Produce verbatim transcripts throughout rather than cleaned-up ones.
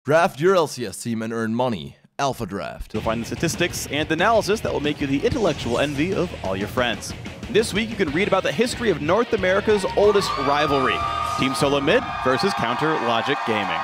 Draft your L C S team and earn money. Alpha Draft. You'll find the statistics and analysis that will make you the intellectual envy of all your friends. This week, you can read about the history of North America's oldest rivalry, Team Solo Mid versus Counter Logic Gaming.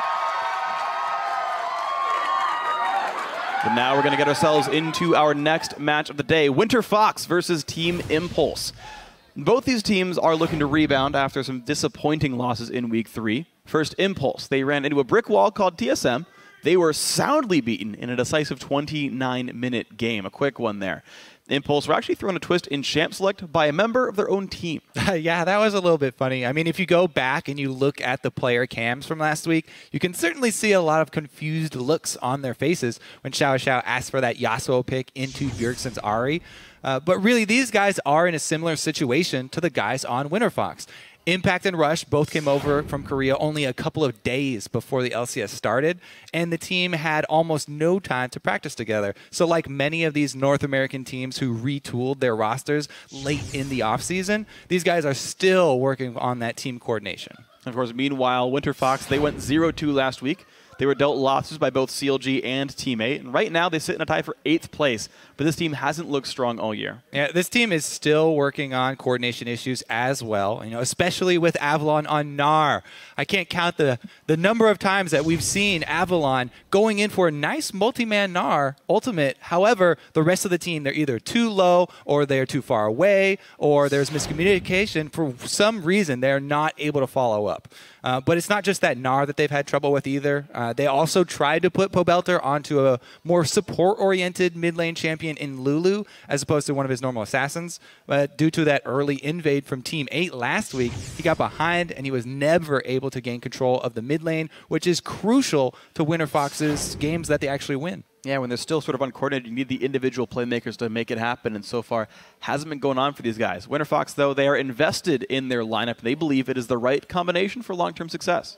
But now we're going to get ourselves into our next match of the day, Winter Fox versus Team Impulse. Both these teams are looking to rebound after some disappointing losses in week three. First, Impulse. They ran into a brick wall called T S M. They were soundly beaten in a decisive twenty-nine minute game. A quick one there. Impulse were actually thrown a twist in Champ Select by a member of their own team. Yeah, that was a little bit funny. I mean, if you go back and you look at the player cams from last week, you can certainly see a lot of confused looks on their faces when Xiao Xiao asked for that Yasuo pick into Bjergsen's Ahri. Uh, but really, these guys are in a similar situation to the guys on Winter Fox. Impact and Rush both came over from Korea only a couple of days before the L C S started, and the team had almost no time to practice together. So like many of these North American teams who retooled their rosters late in the offseason, these guys are still working on that team coordination. Of course, meanwhile, Winter Fox, they went zero two last week. They were dealt losses by both C L G and Teammate, and right now they sit in a tie for eighth place, but this team hasn't looked strong all year. Yeah, this team is still working on coordination issues as well, you know, especially with Avalon on Gnar. I can't count the, the number of times that we've seen Avalon going in for a nice multi-man Gnar ultimate. However, the rest of the team, they're either too low or they're too far away or there's miscommunication. For some reason, they're not able to follow up. Uh, but it's not just that Gnar that they've had trouble with either. Uh, they also tried to put Pobelter onto a more support-oriented mid-lane champion in Lulu as opposed to one of his normal assassins. But due to that early invade from Team eight last week, he got behind and he was never able to gain control of the mid lane, which is crucial to Winter Fox's games that they actually win. Yeah, when they're still sort of uncoordinated, you need the individual playmakers to make it happen, and so far hasn't been going on for these guys. Winter Fox, though, they are invested in their lineup, and they believe it is the right combination for long-term success.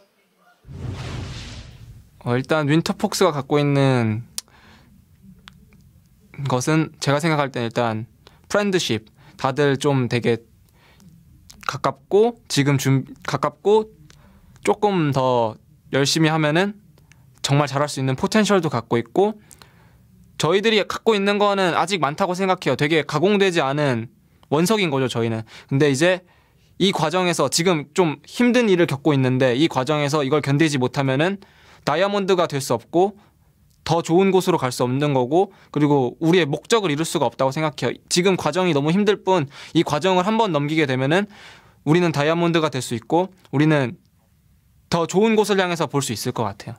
어, 일단 윈터폭스가 갖고 있는 것은 제가 생각할 때 일단 프렌드십, 다들 좀 되게 가깝고 지금 좀 가깝고 조금 더 열심히 하면은 정말 잘할 수 있는 포텐셜도 갖고 있고, 저희들이 갖고 있는 거는 아직 많다고 생각해요. 되게 가공되지 않은 원석인 거죠, 저희는. 근데 이제 이 과정에서 지금 좀 힘든 일을 겪고 있는데 이 과정에서 이걸 견디지 못하면은 다이아몬드가 될 수 없고 더 좋은 곳으로 갈 수 없는 거고, 그리고 우리의 목적을 이룰 수가 없다고 생각해요. 지금 과정이 너무 힘들 뿐 이 과정을 한번 넘기게 되면은 우리는 다이아몬드가 될 수 있고 우리는 더 좋은 곳을 향해서 볼 수 있을 것 같아요.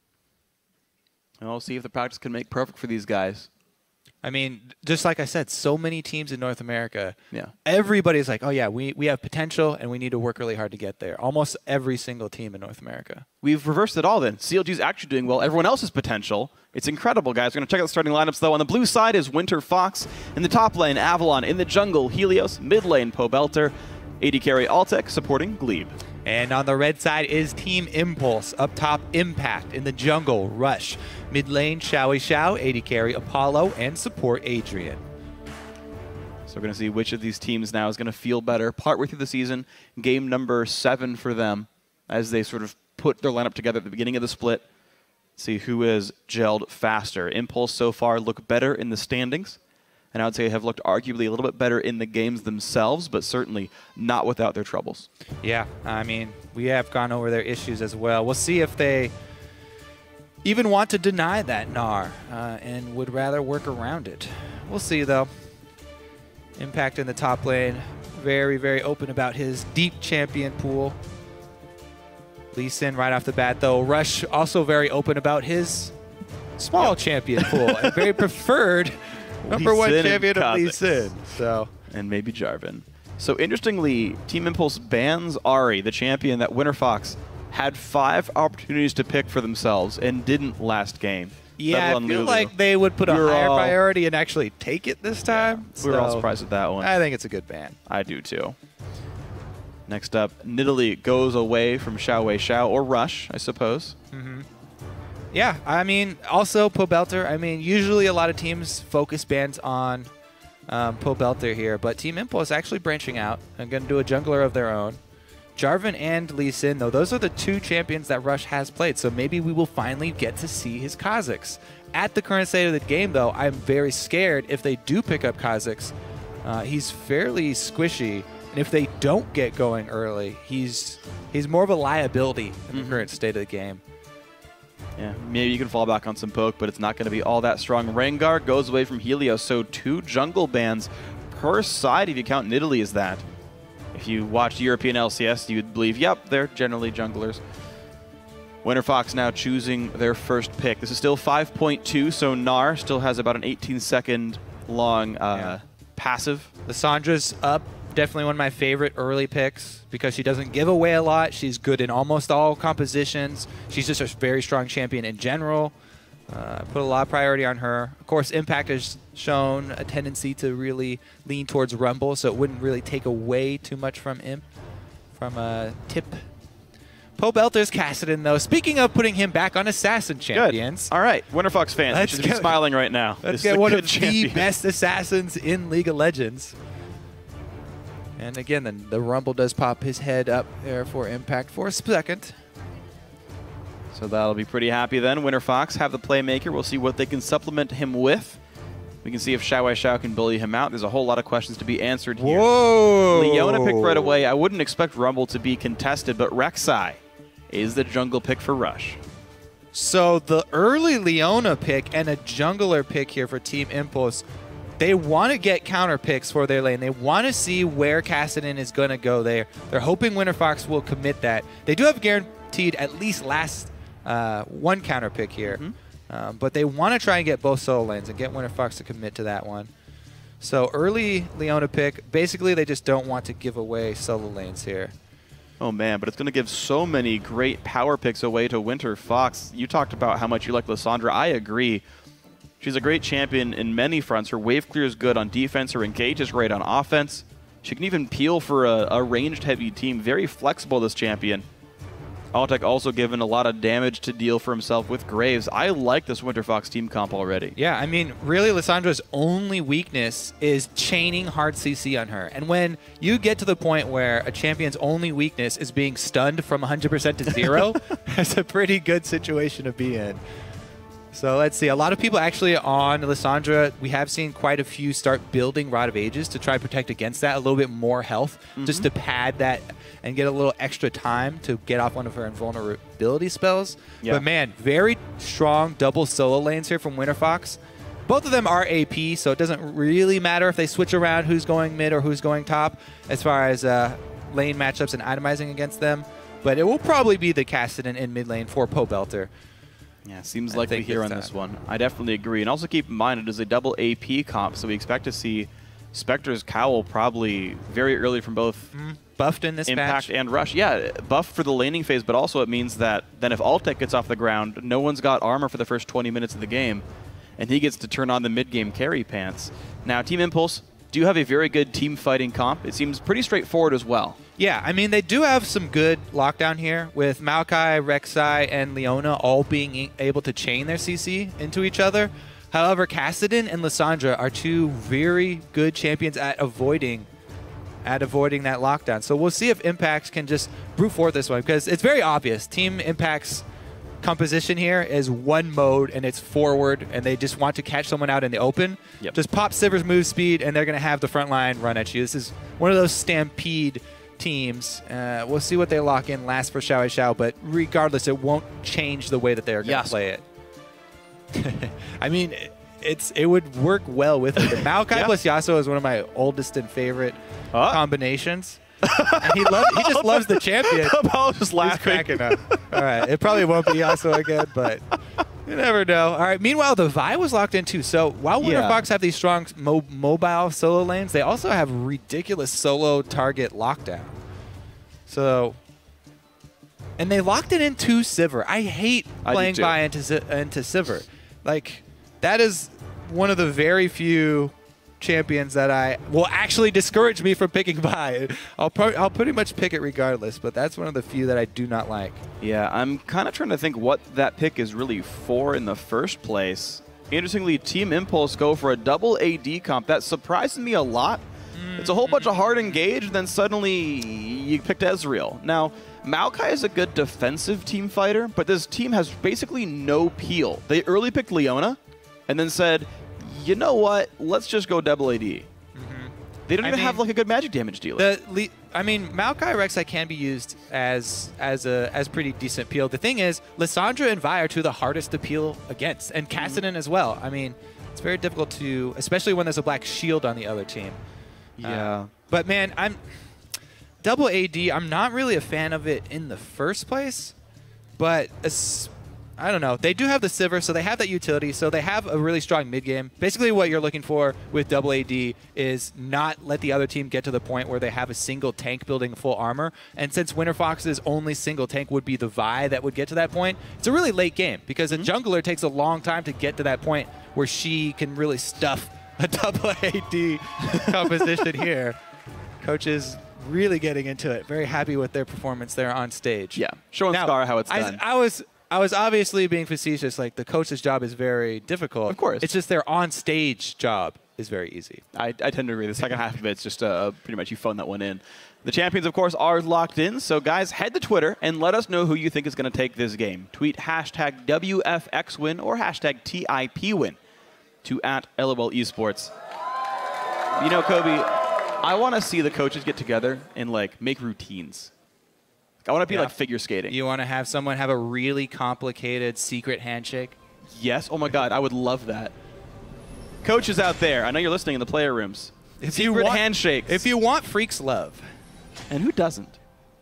And we'll see if the practice can make perfect for these guys. I mean, just like I said, so many teams in North America, yeah. everybody's like, oh yeah, we, we have potential and we need to work really hard to get there. Almost every single team in North America. We've reversed it all then. C L G's actually doing well. Everyone else has potential. It's incredible, guys. We're going to check out the starting lineups, though. On the blue side is Winter Fox. In the top lane, Avalon. In the jungle, Helios. Mid lane, Pobelter. A D carry, Altec, supporting Glebe. And on the red side is Team Impulse. Up top, Impact. In the jungle, Rush. Mid lane, Xiao Xiao, A D carry, Apollo, and support Adrian. So we're going to see which of these teams now is going to feel better partway through the season. Game number seven for them as they sort of put their lineup together at the beginning of the split. See who is gelled faster. Impulse so far look better in the standings, and I would say have looked arguably a little bit better in the games themselves, but certainly not without their troubles. Yeah, I mean, we have gone over their issues as well. We'll see if they even want to deny that Gnar uh, and would rather work around it. We'll see, though. Impact in the top lane, very, very open about his deep champion pool. Lee Sin right off the bat, though. Rush also very open about his small yep. champion pool and very preferred number one champion of Lee Sin. So. And maybe Jarvan. So interestingly, Team Impulse bans Ahri, the champion that Winter Fox had five opportunities to pick for themselves and didn't last game. Yeah, I feel Lulu. like they would put a We're higher all, priority and actually take it this time. Yeah, we were so all surprised with that one. I think it's a good ban. I do too. Next up, Nidalee goes away from Xiao Wei Xiao, or Rush, I suppose. Mm-hmm. Yeah, I mean, also Pobelter. I mean, usually a lot of teams focus bans on um, Pobelter here, but Team Impulse actually branching out and going to do a jungler of their own. Jarvan and Lee Sin, though, those are the two champions that Rush has played, so maybe we will finally get to see his Kha'Zix. At the current state of the game, though, I'm very scared if they do pick up Kha'Zix. Uh, he's fairly squishy, and if they don't get going early, he's he's more of a liability in Mm-hmm. the current state of the game. Yeah, maybe you can fall back on some poke, but it's not going to be all that strong. Rengar goes away from Helios, so two jungle bans per side if you count Nidalee as that. If you watched European L C S, you'd believe, yep, they're generally junglers. Winterfox now choosing their first pick. This is still five point two, so Gnar still has about an eighteen second long uh, Yeah. passive. Lissandra's up. Definitely one of my favorite early picks because she doesn't give away a lot. She's good in almost all compositions. She's just a very strong champion in general. Uh, put a lot of priority on her. Of course, Impact has shown a tendency to really lean towards Rumble, so it wouldn't really take away too much from Imp, from uh, Tip. Pobelter's Kassadin, though. Speaking of putting him back on Assassin Champions. Good. All right, Winterfox fans, Let's you should be get- smiling right now. Let's This is get a one good of the champion. best assassins in League of Legends. And again, then the Rumble does pop his head up there for Impact for a second. So that'll be pretty happy then. Winterfox have the playmaker. We'll see what they can supplement him with. We can see if Xiao Wei Xiao can bully him out. There's a whole lot of questions to be answered here. Whoa! Leona picked right away. I wouldn't expect Rumble to be contested, but Rek'Sai is the jungle pick for Rush. So the early Leona pick and a jungler pick here for Team Impulse. They want to get counter picks for their lane. They want to see where Kassadin is going to go there. They're hoping Winterfox will commit that. They do have guaranteed at least last uh, one counter pick here. Mm-hmm. um, but they want to try and get both solo lanes and get Winterfox to commit to that one. So early Leona pick, basically they just don't want to give away solo lanes here. Oh man, but it's going to give so many great power picks away to Winterfox. You talked about how much you like Lissandra. I agree. She's a great champion in many fronts. Her wave clear is good on defense. Her engage is great on offense. She can even peel for a, a ranged heavy team. Very flexible, this champion. Altec also given a lot of damage to deal for himself with Graves. I like this Winterfox team comp already. Yeah, I mean, really, Lissandra's only weakness is chaining hard C C on her. And when you get to the point where a champion's only weakness is being stunned from one hundred percent to zero, that's a pretty good situation to be in. So let's see. A lot of people actually on Lissandra, we have seen quite a few start building Rod of Ages to try to protect against that, a little bit more health, mm-hmm. just to pad that and get a little extra time to get off one of her invulnerability spells. Yeah. But man, very strong double solo lanes here from Winterfox. Both of them are A P, so it doesn't really matter if they switch around who's going mid or who's going top as far as uh, lane matchups and itemizing against them. But it will probably be the Kassadin in mid lane for Pobelter. Yeah, seems I likely think here on it's this time. one. I definitely agree. And also keep in mind, it is a double A P comp, so we expect to see Spectre's Cowl probably very early from both Mm, buffed in this Impact match. and Rush. Yeah, buff for the laning phase, but also it means that then if Altec gets off the ground, no one's got armor for the first twenty minutes of the game, and he gets to turn on the mid-game carry pants. Now, Team Impulse do have a very good team fighting comp. It seems pretty straightforward as well. Yeah, I mean, they do have some good lockdown here with Maokai, Rek'Sai, and Leona all being e- able to chain their C C into each other. However, Kassadin and Lissandra are two very good champions at avoiding at avoiding that lockdown. So we'll see if Impact can just brute force this one, because it's very obvious. Team Impact's composition here is one mode, and it's forward, and they just want to catch someone out in the open. Yep. Just pop Sivir's move speed, and they're going to have the front line run at you. This is one of those stampede teams. Uh, we'll see what they lock in last for Xiao Wei Xiao, but regardless, it won't change the way that they're going to Yes. play it. I mean, it's it would work well with it. Maokai Yeah. plus Yasuo is one of my oldest and favorite Huh? combinations. And he, lo- he just loves the champion. I was just He's laughing. cracking up. All right, it probably won't be Yasuo again, but you never know. All right, meanwhile, the Vi was locked in too. So while Yeah. Winterfox have these strong mo- mobile solo lanes, they also have ridiculous solo target lockdown. So, and they locked it into Sivir. I hate I do playing too. Vi into, Si- into Sivir. Like, that is one of the very few champions that I will actually discourage me from picking Vi. I'll pro- I'll pretty much pick it regardless, but that's one of the few that I do not like. Yeah, I'm kind of trying to think what that pick is really for in the first place. Interestingly, Team Impulse go for a double A D comp. That surprised me a lot. It's a whole bunch of hard engage, then suddenly you picked Ezreal. Now, Maokai is a good defensive team fighter, but this team has basically no peel. They early picked Leona, and then said, you know what, let's just go double A D. Mm-hmm. They don't I even mean, have like a good magic damage dealer. The le I mean, Maokai Rek'Sai can be used as as a as pretty decent peel. The thing is, Lissandra and Vi are two of the hardest to peel against, and Kassadin mm-hmm. as well. I mean, it's very difficult to, especially when there's a black shield on the other team. Yeah. Uh, but man, I'm double A D. I'm not really a fan of it in the first place, but it's, I don't know. They do have the Sivir, so they have that utility. So they have a really strong mid game. Basically, what you're looking for with double A D is not let the other team get to the point where they have a single tank building full armor. And since WinterFox's only single tank would be the Vi that would get to that point, it's a really late game because a jungler takes a long time to get to that point where she can really stuff a double A D composition here. Coach is really getting into it. Very happy with their performance there on stage. Yeah, showing now, Scar how it's done. I, I was I was obviously being facetious. Like, the coach's job is very difficult. Of course. It's just their on-stage job is very easy. I, I tend to agree. The second half of it's just uh, pretty much you phone that one in. The champions, of course, are locked in. So, guys, head to Twitter and let us know who you think is going to take this game. Tweet hashtag W F X win or hashtag T I P win to at LOL Esports. You know, Kobe, I want to see the coaches get together and, like, make routines. I want to be Yeah. like figure skating. You want to have someone have a really complicated secret handshake? Yes. Oh, my God. I would love that. Coaches out there, I know you're listening in the player rooms. If Secret you want, handshakes. If you want freaks love, And who doesn't?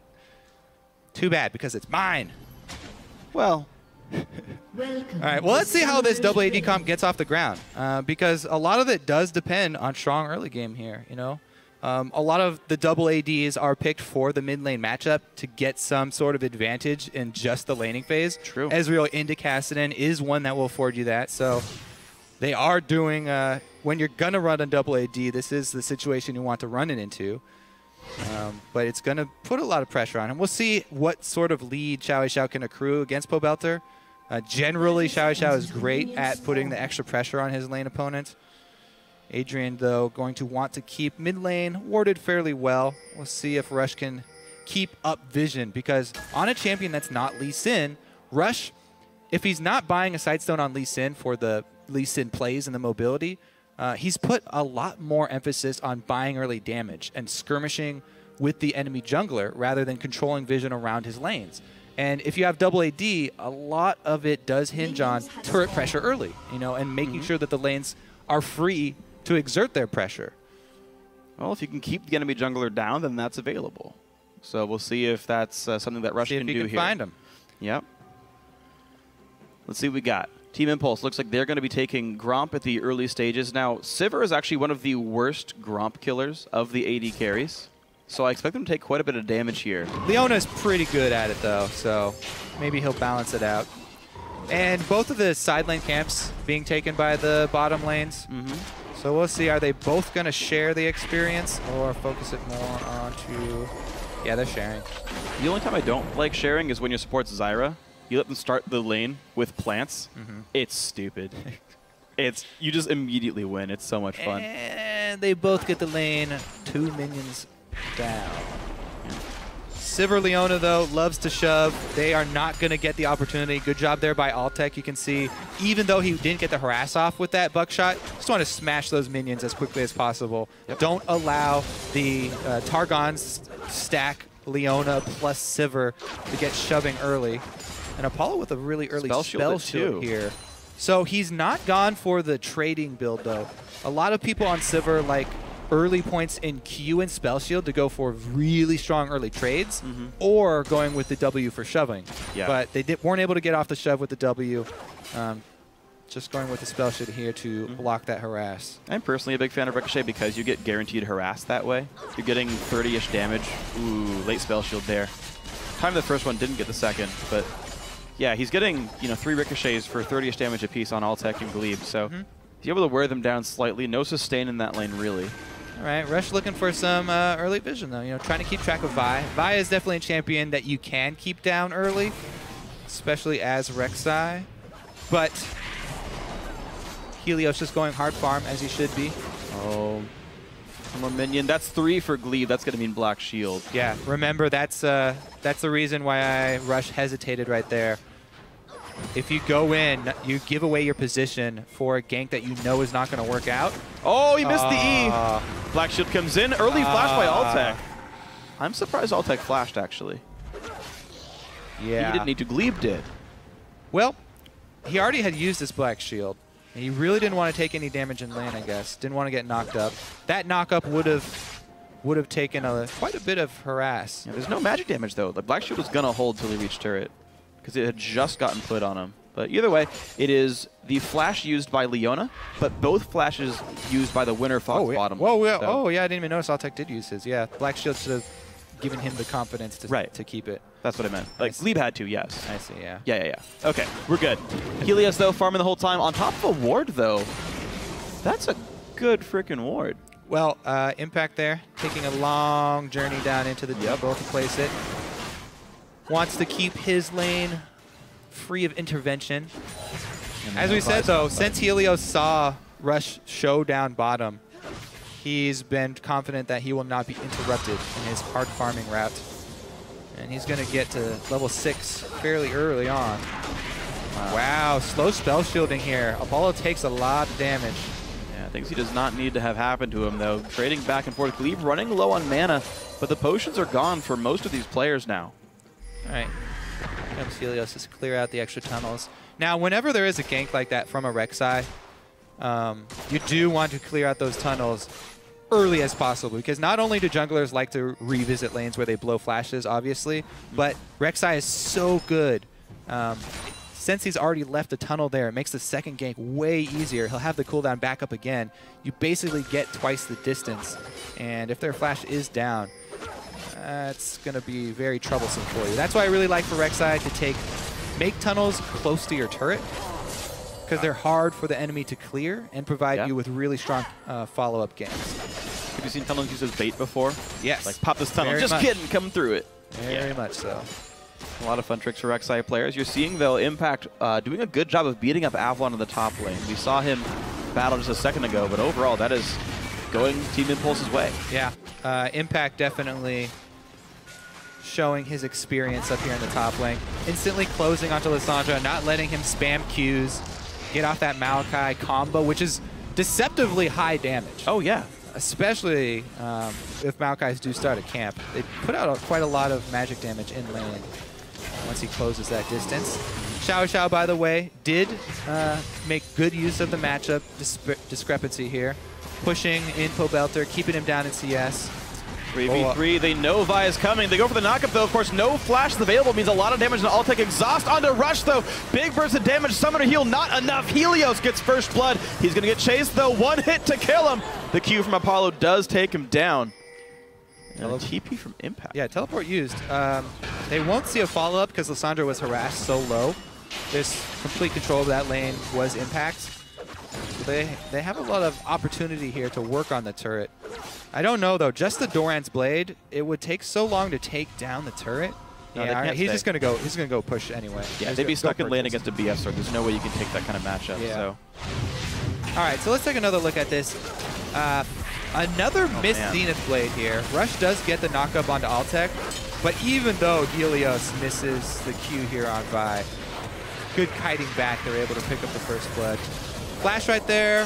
too bad, because it's mine. Well, Welcome. All right, well, let's see how this double A D comp gets off the ground, uh, because a lot of it does depend on strong early game here, you know? Um, a lot of the double A Ds are picked for the mid lane matchup to get some sort of advantage in just the laning phase. True. Ezreal into Kassadin is one that will afford you that, so they are doing, uh, when you're going to run a double A D, this is the situation you want to run it into. Um, but it's going to put a lot of pressure on him. We'll see what sort of lead Xiao can accrue against Pobelter. Uh, generally, Xiao is great at putting the extra pressure on his lane opponent. Adrian, though, going to want to keep mid lane warded fairly well. We'll see if Rush can keep up vision, because on a champion that's not Lee Sin, Rush, if he's not buying a Sightstone on Lee Sin for the Lee Sin plays and the mobility, uh, he's put a lot more emphasis on buying early damage and skirmishing with the enemy jungler rather than controlling vision around his lanes. And if you have double A D, a lot of it does hinge on turret pressure early, you know, and making mm-hmm. sure that the lanes are free to exert their pressure. well, if you can keep the enemy jungler down, then that's available. So we'll see if that's uh, something that Rush see can if you do can here. find him. Yep. Let's see what we got. Team Impulse looks like they're going to be taking Gromp at the early stages. Now, Sivir is actually one of the worst Gromp killers of the A D carries. So I expect them to take quite a bit of damage here. Leona's pretty good at it, though, so maybe he'll balance it out. And both of the side lane camps being taken by the bottom lanes. Mm-hmm. So we'll see, are they both going to share the experience or focus it more onto... Yeah, they're sharing. The only time I don't like sharing is when you support Zyra. You let them start the lane with plants. Mm-hmm. It's stupid. It's you just immediately win. It's so much fun. And they both get the lane, two minions down. Sivir Leona, though, loves to shove. They are not going to get the opportunity. Good job there by Altec. You can see, even though he didn't get the harass off with that buckshot, just want to smash those minions as quickly as possible. Yep. Don't allow the uh, Targon's stack Leona plus Sivir to get shoving early. And Apollo with a really early Spell spell, shield shield too. here. So he's not gone for the trading build, though. A lot of people on Sivir like early points in Q and Spell Shield to go for really strong early trades, mm-hmm. or going with the W for shoving. Yeah. But they did, weren't able to get off the shove with the W. Um, just going with the Spell Shield here to mm-hmm. block that harass. I'm personally a big fan of Ricochet because you get guaranteed harass that way. You're getting thirty-ish damage. Ooh, late Spell Shield there. Time the first one, didn't get the second, but yeah, he's getting you know three Ricochets for thirty-ish damage apiece on Altec and Glebe, so mm-hmm. he's able to wear them down slightly. No sustain in that lane, really. All right, Rush looking for some uh, early vision, though. You know, trying to keep track of Vi. Vi is definitely a champion that you can keep down early, especially as Rek'Sai. But Helios just going hard farm, as he should be. Oh. One more minion. That's three for Glebe. That's going to mean Black Shield. Yeah, remember, that's uh, that's the reason why I Rush hesitated right there. If you go in, you give away your position for a gank that you know is not going to work out. Oh, he missed Uh, the E. Black Shield comes in. Early flash by uh, Altec. I'm surprised Altec flashed, actually. Yeah. He didn't need to. Glebe did. Well, he already had used his Black Shield. He really didn't want to take any damage in lane, I guess. Didn't want to get knocked up. That knock-up would have would have taken a, quite a bit of harass. Yeah, there's no magic damage, though. The Black Shield was going to hold till he reached turret because it had just gotten put on him. But either way, it is the flash used by Leona, but both flashes used by the Winter Fox oh, yeah. bottom. Whoa, yeah. So- Oh, yeah, I didn't even notice Altec did use his. Yeah, Black Shield should have given him the confidence to, Right. to keep it. That's what I meant. Like, Glebe had to, yes. I see, yeah. Yeah, yeah, yeah. Okay, we're good. Helios, though, farming the whole time. On top of a ward, though, that's a good freaking ward. Well, uh, Impact there, taking a long journey down into the jungle to place it. Wants to keep his lane free of intervention. As we said, though, since Helios saw Rush show down bottom, he's been confident that he will not be interrupted in his hard farming route. And he's going to get to level six fairly early on. Wow. wow, slow spell shielding here. Apollo takes a lot of damage. Yeah, things he does not need to have happen to him, though. Trading back and forth. Glebe running low on mana, but the potions are gone for most of these players now. All right. Here comes Helios to clear out the extra tunnels. Now, whenever there is a gank like that from a Rek'Sai, um, you do want to clear out those tunnels early as possible, because not only do junglers like to revisit lanes where they blow flashes, obviously, but Rek'Sai is so good. Um, since he's already left a tunnel there, it makes the second gank way easier. He'll have the cooldown back up again. You basically get twice the distance, and if their flash is down, that's going to be very troublesome for you. That's why I really like for Rek'Sai to take, make tunnels close to your turret, because they're hard for the enemy to clear and provide Yeah. you with really strong uh, follow-up games. Have you seen tunnels used as bait before? Yes. Like, pop this tunnel. Very Just much. kidding. Come through it. Very Yeah. much so. A lot of fun tricks for Rek'Sai players. You're seeing, though, Impact uh, doing a good job of beating up Avalon in the top lane. We saw him battle just a second ago, but overall, that is going Team Impulse's way. Yeah. Uh, Impact definitely showing his experience up here in the top lane. Instantly closing onto Lissandra, not letting him spam Qs, get off that Maokai combo, which is deceptively high damage. Oh, yeah. Especially um, if Maokais do start a camp. They put out a, quite a lot of magic damage in lane once he closes that distance. Xiao Xiao, by the way, did uh, make good use of the matchup disp discrepancy here. Pushing in Pobelter, keeping him down in C S. three v three, they know Vi is coming. They go for the knockup, though. Of course, no flash is available. Means a lot of damage, and Altec exhaust onto Rush, though. Big burst of damage. Summoner heal, not enough. Helios gets first blood. He's going to get chased, though. One hit to kill him. The Q from Apollo does take him down. And a T P from Impact. Yeah, teleport used. Um, they won't see a follow-up because Lissandra was harassed so low. This complete control of that lane was Impact. So they, they have a lot of opportunity here to work on the turret. I don't know, though. Just the Doran's Blade, it would take so long to take down the turret. No, they yeah, can't he's stay. just gonna go. He's gonna go push anyway. Yeah, He's they'd go- be go stuck in lane purchase. against a B F sword. There's no way you can take that kind of matchup. Yeah. So All right, so let's take another look at this. Uh, another missed man. Zenith Blade here. Rush does get the knockup onto Altec, but even though Helios misses the Q here on Vi, good kiting back. They're able to pick up the first blood. Flash right there.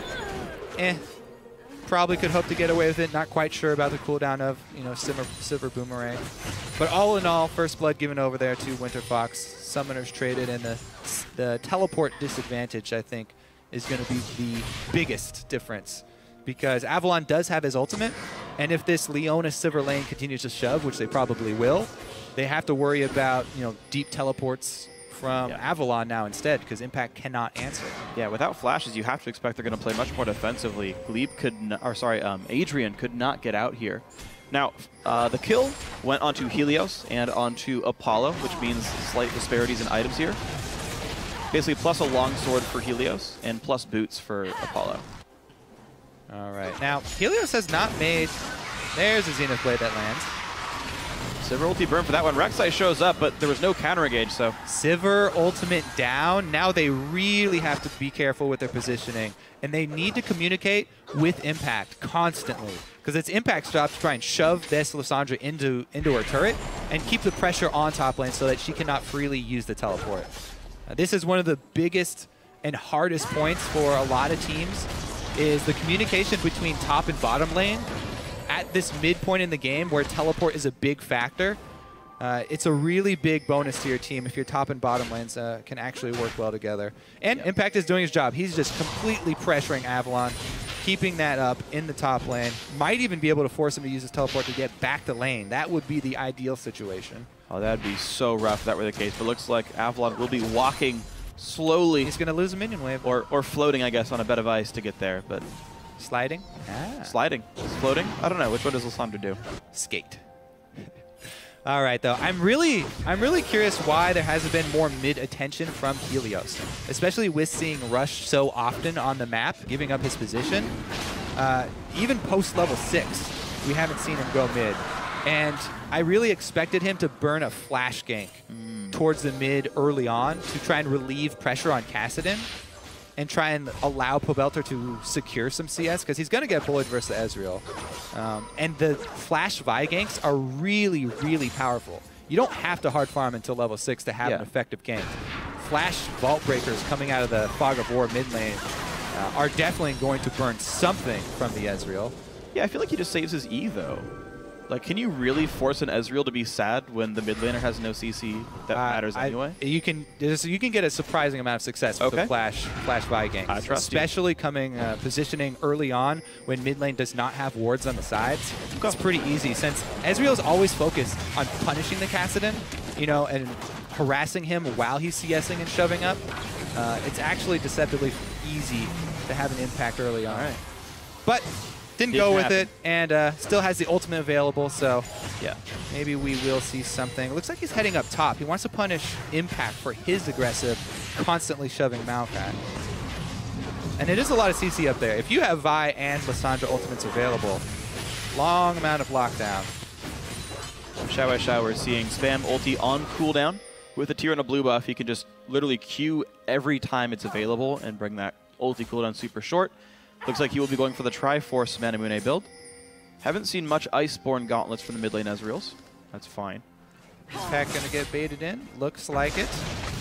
Eh. Probably could hope to get away with it. Not quite sure about the cooldown of, you know, Silver, Silver Boomerang. But all in all, first blood given over there to Winter Fox. Summoners traded, and the, the teleport disadvantage, I think, is going to be the biggest difference. Because Avalon does have his ultimate, and if this Leona Silver lane continues to shove, which they probably will, they have to worry about, you know, deep teleports from Yeah. Avalon now instead, because Impact cannot answer. yeah, without flashes, you have to expect they're going to play much more defensively. Glebe could, n or sorry, um, Adrian could not get out here. Now, uh, the kill went onto Helios and onto Apollo, which means slight disparities in items here. Basically, plus a long sword for Helios and plus boots for Apollo. All right. Now, Helios has not made... There's a Zenith Blade that lands. Sivir ulti burn for that one. Rek'Sai shows up, but there was no counter engage, so. Sivir ultimate down. Now they really have to be careful with their positioning. And they need to communicate with Impact constantly. Because it's Impact's job to try and shove this Lissandra into, into her turret and keep the pressure on top lane so that she cannot freely use the teleport. Uh, this is one of the biggest and hardest points for a lot of teams, is the communication between top and bottom lane at this midpoint in the game where teleport is a big factor. Uh, it's a really big bonus to your team if your top and bottom lanes uh, can actually work well together. And yep. Impact is doing his job. He's just completely pressuring Avalon, keeping that up in the top lane. Might even be able to force him to use his teleport to get back to lane. That would be the ideal situation. Oh, that'd be so rough if that were the case. But looks like Avalon will be walking slowly. He's going to lose a minion wave. Or, or floating, I guess, on a bed of ice to get there. But sliding? Ah. Sliding. Floating? I don't know. Which one does Lissandra do? Skate. All right, though. I'm really, I'm really curious why there hasn't been more mid attention from Helios, especially with seeing Rush so often on the map, giving up his position. Uh, even post level six, we haven't seen him go mid. And I really expected him to burn a flash gank mm. towards the mid early on to try and relieve pressure on Kassadin and try and allow Pobelter to secure some C S, because he's going to get bullied versus Ezreal. Um, and the flash Vi ganks are really, really powerful. You don't have to hard farm until level six to have yeah. an effective gank. Flash Vault Breakers coming out of the Fog of War mid lane uh, are definitely going to burn something from the Ezreal. Yeah, I feel like he just saves his E, though. Like, can you really force an Ezreal to be sad when the mid laner has no C C that uh, matters I, anyway? You can you can get a surprising amount of success with okay. the flash flash Vi ganks. I trust Especially you. coming uh, positioning early on when mid lane does not have wards on the sides. Okay. It's pretty easy since Ezreal's always focused on punishing the Kassadin, you know, and harassing him while he's CSing and shoving up. Uh, it's actually deceptively easy to have an impact early on. All right. But didn't Didn't go with happen. it, and uh, still has the ultimate available, so yeah, maybe we will see something. It looks like he's heading up top. He wants to punish Impact for his aggressive, constantly shoving Maokai. And it is a lot of C C up there. If you have Vi and Lissandra ultimates available, long amount of lockdown. ShadowShao, we're seeing spam ulti on cooldown. With a tier and a blue buff, he can just literally Q every time it's available and bring that ulti cooldown super short. Looks like he will be going for the Triforce Manamune build. Haven't seen much Iceborne Gauntlets from the mid lane Ezreals. That's fine. Pack gonna get baited in. Looks like it.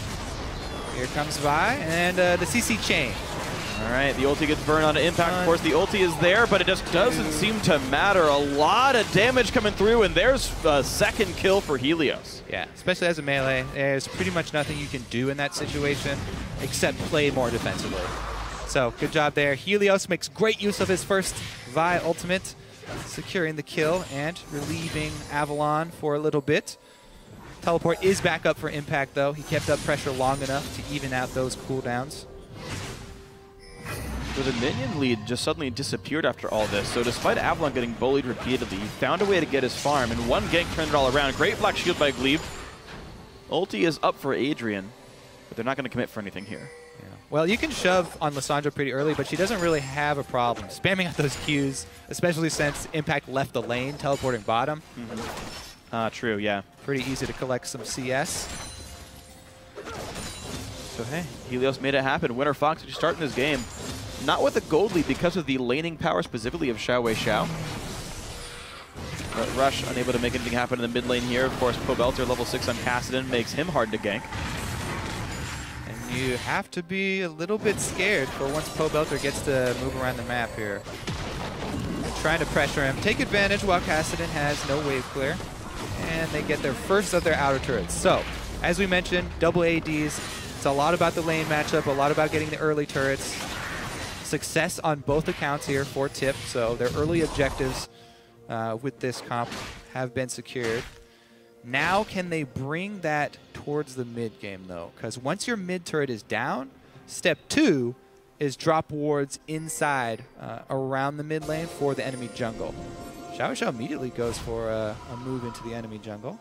Here comes Vi, and uh, the C C chain. All right, the ulti gets burned onto Impact. Of course, the ulti is there, but it just doesn't seem to matter. A lot of damage coming through, and there's a second kill for Helios. Yeah, especially as a melee. There's pretty much nothing you can do in that situation except play more defensively. So, good job there. Helios makes great use of his first Vi ultimate, securing the kill and relieving Avalon for a little bit. Teleport is back up for Impact, though. He kept up pressure long enough to even out those cooldowns. So the minion lead just suddenly disappeared after all this. So despite Avalon getting bullied repeatedly, he found a way to get his farm, and one gank turned it all around. Great Black Shield by Glebe. Ulti is up for Adrian, but they're not going to commit for anything here. Yeah. Well, you can shove on Lissandra pretty early, but she doesn't really have a problem spamming out those Qs, especially since Impact left the lane, teleporting bottom. Mm-hmm. uh, true, yeah. Pretty easy to collect some C S. So hey, Helios made it happen. Winter Fox just starting this game. Not with a gold lead because of the laning power specifically of ShadowShao. But Rush unable to make anything happen in the mid lane here. Of course, Pobelter level six on Kassadin makes him hard to gank. And you have to be a little bit scared for once Pobelter gets to move around the map here. They're trying to pressure him. Take advantage while Kassadin has no wave clear. And they get their first of their outer turrets. So, as we mentioned, double A Ds. It's a lot about the lane matchup, a lot about getting the early turrets. Success on both accounts here for Tip, so their early objectives uh, with this comp have been secured. Now can they bring that towards the mid game though? Because once your mid turret is down, step two is drop wards inside uh, around the mid lane for the enemy jungle. ShadowShao immediately goes for a, a move into the enemy jungle.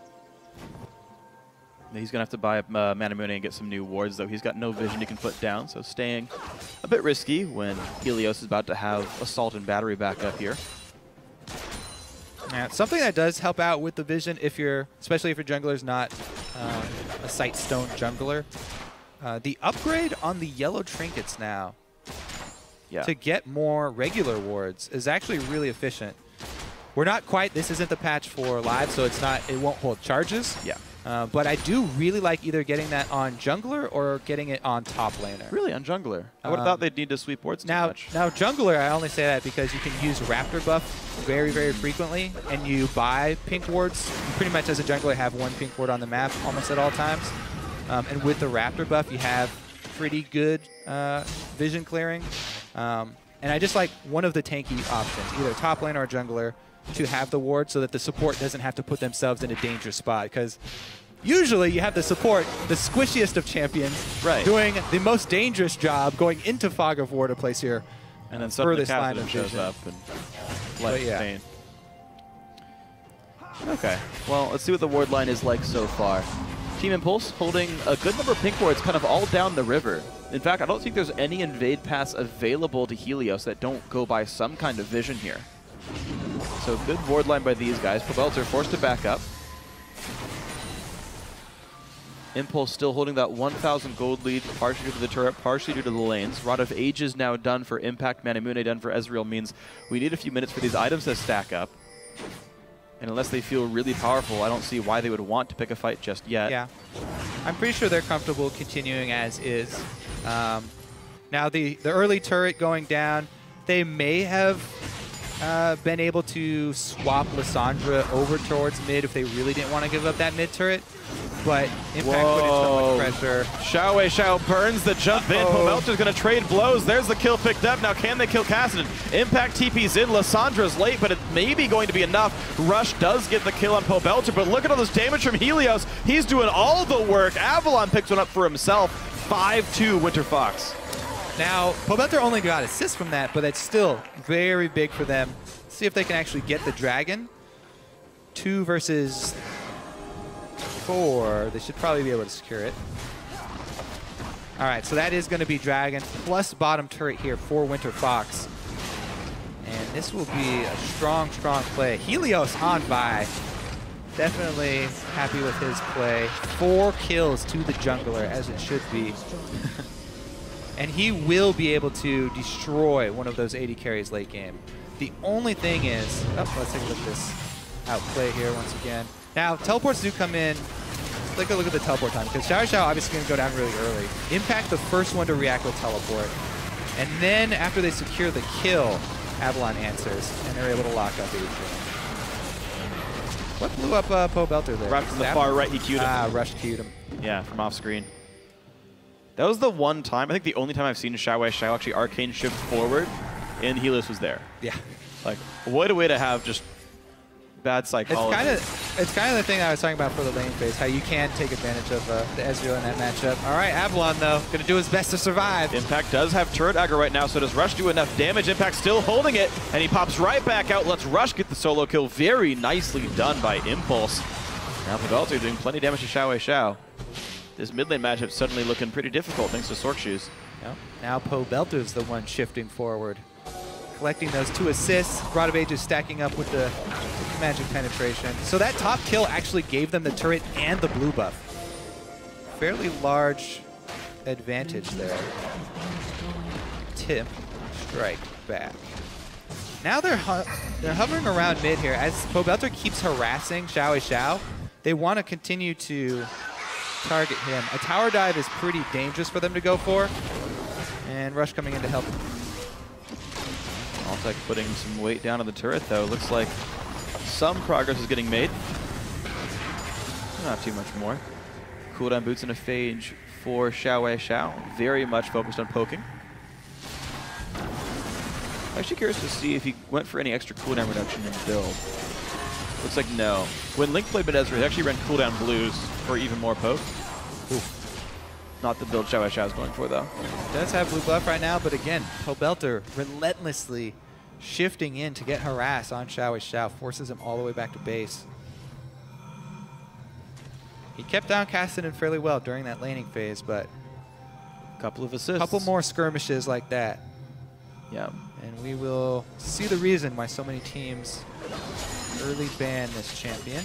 He's going to have to buy uh, Manamune and get some new wards, though. He's got no vision he can put down, so staying a bit risky when Helios is about to have Assault and Battery back up here. Yeah, something that does help out with the vision, if you're, especially if your jungler's not um, a sight stone jungler, uh, the upgrade on the yellow trinkets now Yeah. to get more regular wards is actually really efficient. We're not quite, this isn't the patch for live, so it's not, it won't hold charges. Yeah. Uh, but I do really like either getting that on jungler or getting it on top laner. Really, on jungler. I would have Um, thought they'd need to sweep boards too Now, much. now jungler, I only say that because you can use Raptor buff very, very frequently, and you buy pink wards. You pretty much, as a jungler, have one pink ward on the map almost at all times. Um, and with the Raptor buff, you have pretty good uh, vision clearing. Um, and I just like one of the tanky options, either top lane or jungler, to have the ward so that the support doesn't have to put themselves in a dangerous spot. Because usually you have the support, the squishiest of champions, Right. doing the most dangerous job going into Fog of War to place your And then uh, suddenly furthest line Catherine of shows vision. up and But life yeah. pain. Okay, well, let's see what the ward line is like so far. Team Impulse holding a good number of pink wards kind of all down the river. In fact, I don't think there's any invade paths available to Helios that don't go by some kind of vision here. So good ward line by these guys. Pobelter forced to back up. Impulse still holding that one thousand gold lead, partially due to the turret, partially due to the lanes. Rod of Ages now done for Impact, Manamune done for Ezreal means we need a few minutes for these items to stack up. And unless they feel really powerful, I don't see why they would want to pick a fight just yet. Yeah. I'm pretty sure they're comfortable continuing as is. Um, now, the, the early turret going down, they may have uh, been able to swap Lissandra over towards mid if they really didn't want to give up that mid turret. But Impact put in so much pressure. Xiao Wei Xiao burns the jump in. Uh-oh. Pobelter's going to trade blows. There's the kill picked up. Now can they kill Kassadin? Impact T P's in. Lyssandra's late, but it may be going to be enough. Rush does get the kill on Pobelter, but look at all this damage from Helios. He's doing all the work. Avalon picks one up for himself. five two Winter Fox. Now, Pobelter only got assists from that, but it's still very big for them. See if they can actually get the dragon. Two versus four. They should probably be able to secure it. All right, so that is going to be dragon plus bottom turret here for Winter Fox. And this will be a strong, strong play. Helios on by. Definitely happy with his play. Four kills to the jungler, as it should be. And he will be able to destroy one of those A D carries late game. The only thing is, oh, let's take a look at this outplay here once again. Now, teleports do come in. Let's take a look at the teleport time, because Xiao Xiao obviously going to go down really early. Impact the first one to react with teleport. And then after they secure the kill, Avalon answers, and they're able to lock up Adrian. What blew up uh, Pobelter there? Right from the Stab far him? right, he queued him. Ah, Rush queued him. Yeah, from off screen. That was the one time, I think the only time I've seen Xiao Wei Xiao actually arcane shift forward, and Helios was there. Yeah. Like, what a way to have just bad It's psychology. kind of it's kind of the thing I was talking about for the lane phase, how you can take advantage of uh, the Ezreal in that matchup. All right, Avalon, though, going to do his best to survive. Impact does have turret aggro right now, so does Rush do enough damage? Impact still holding it, and he pops right back out. Lets Rush get the solo kill. Very nicely done by Impulse. Now Pobelter doing plenty of damage to Xiao Wei Xiao. This mid lane matchup suddenly looking pretty difficult thanks to Sork Shoes. Yep. Now Pobelter's the one shifting forward. Collecting those two assists. Rod of Ages stacking up with the magic penetration. So that top kill actually gave them the turret and the blue buff. Fairly large advantage there. Tip, strike back. Now they're ho they're hovering around mid here. As Pobelter keeps harassing Xiao Wei Xiao, they want to continue to target him. A tower dive is pretty dangerous for them to go for. And Rush coming in to help. Altec putting some weight down on the turret, though. Looks like some progress is getting made. Not too much more. Cooldown boots and a phage for Xiao Wei Xiao. Very much focused on poking. I'm actually curious to see if he went for any extra cooldown reduction in build. Looks like no. When Link played Mid-Ezreal, he actually ran cooldown blues for even more poke. Ooh. Not the build Xiao Wei Xiao is going for, though. Does have blue buff right now, but again, Pobelter relentlessly shifting in to get harass on Xiao Wei Xiao, forces him all the way back to base. He kept down Kassadin fairly well during that laning phase, but Couple of assists. a couple more skirmishes like that, Yeah. and we will see the reason why so many teams early ban this champion.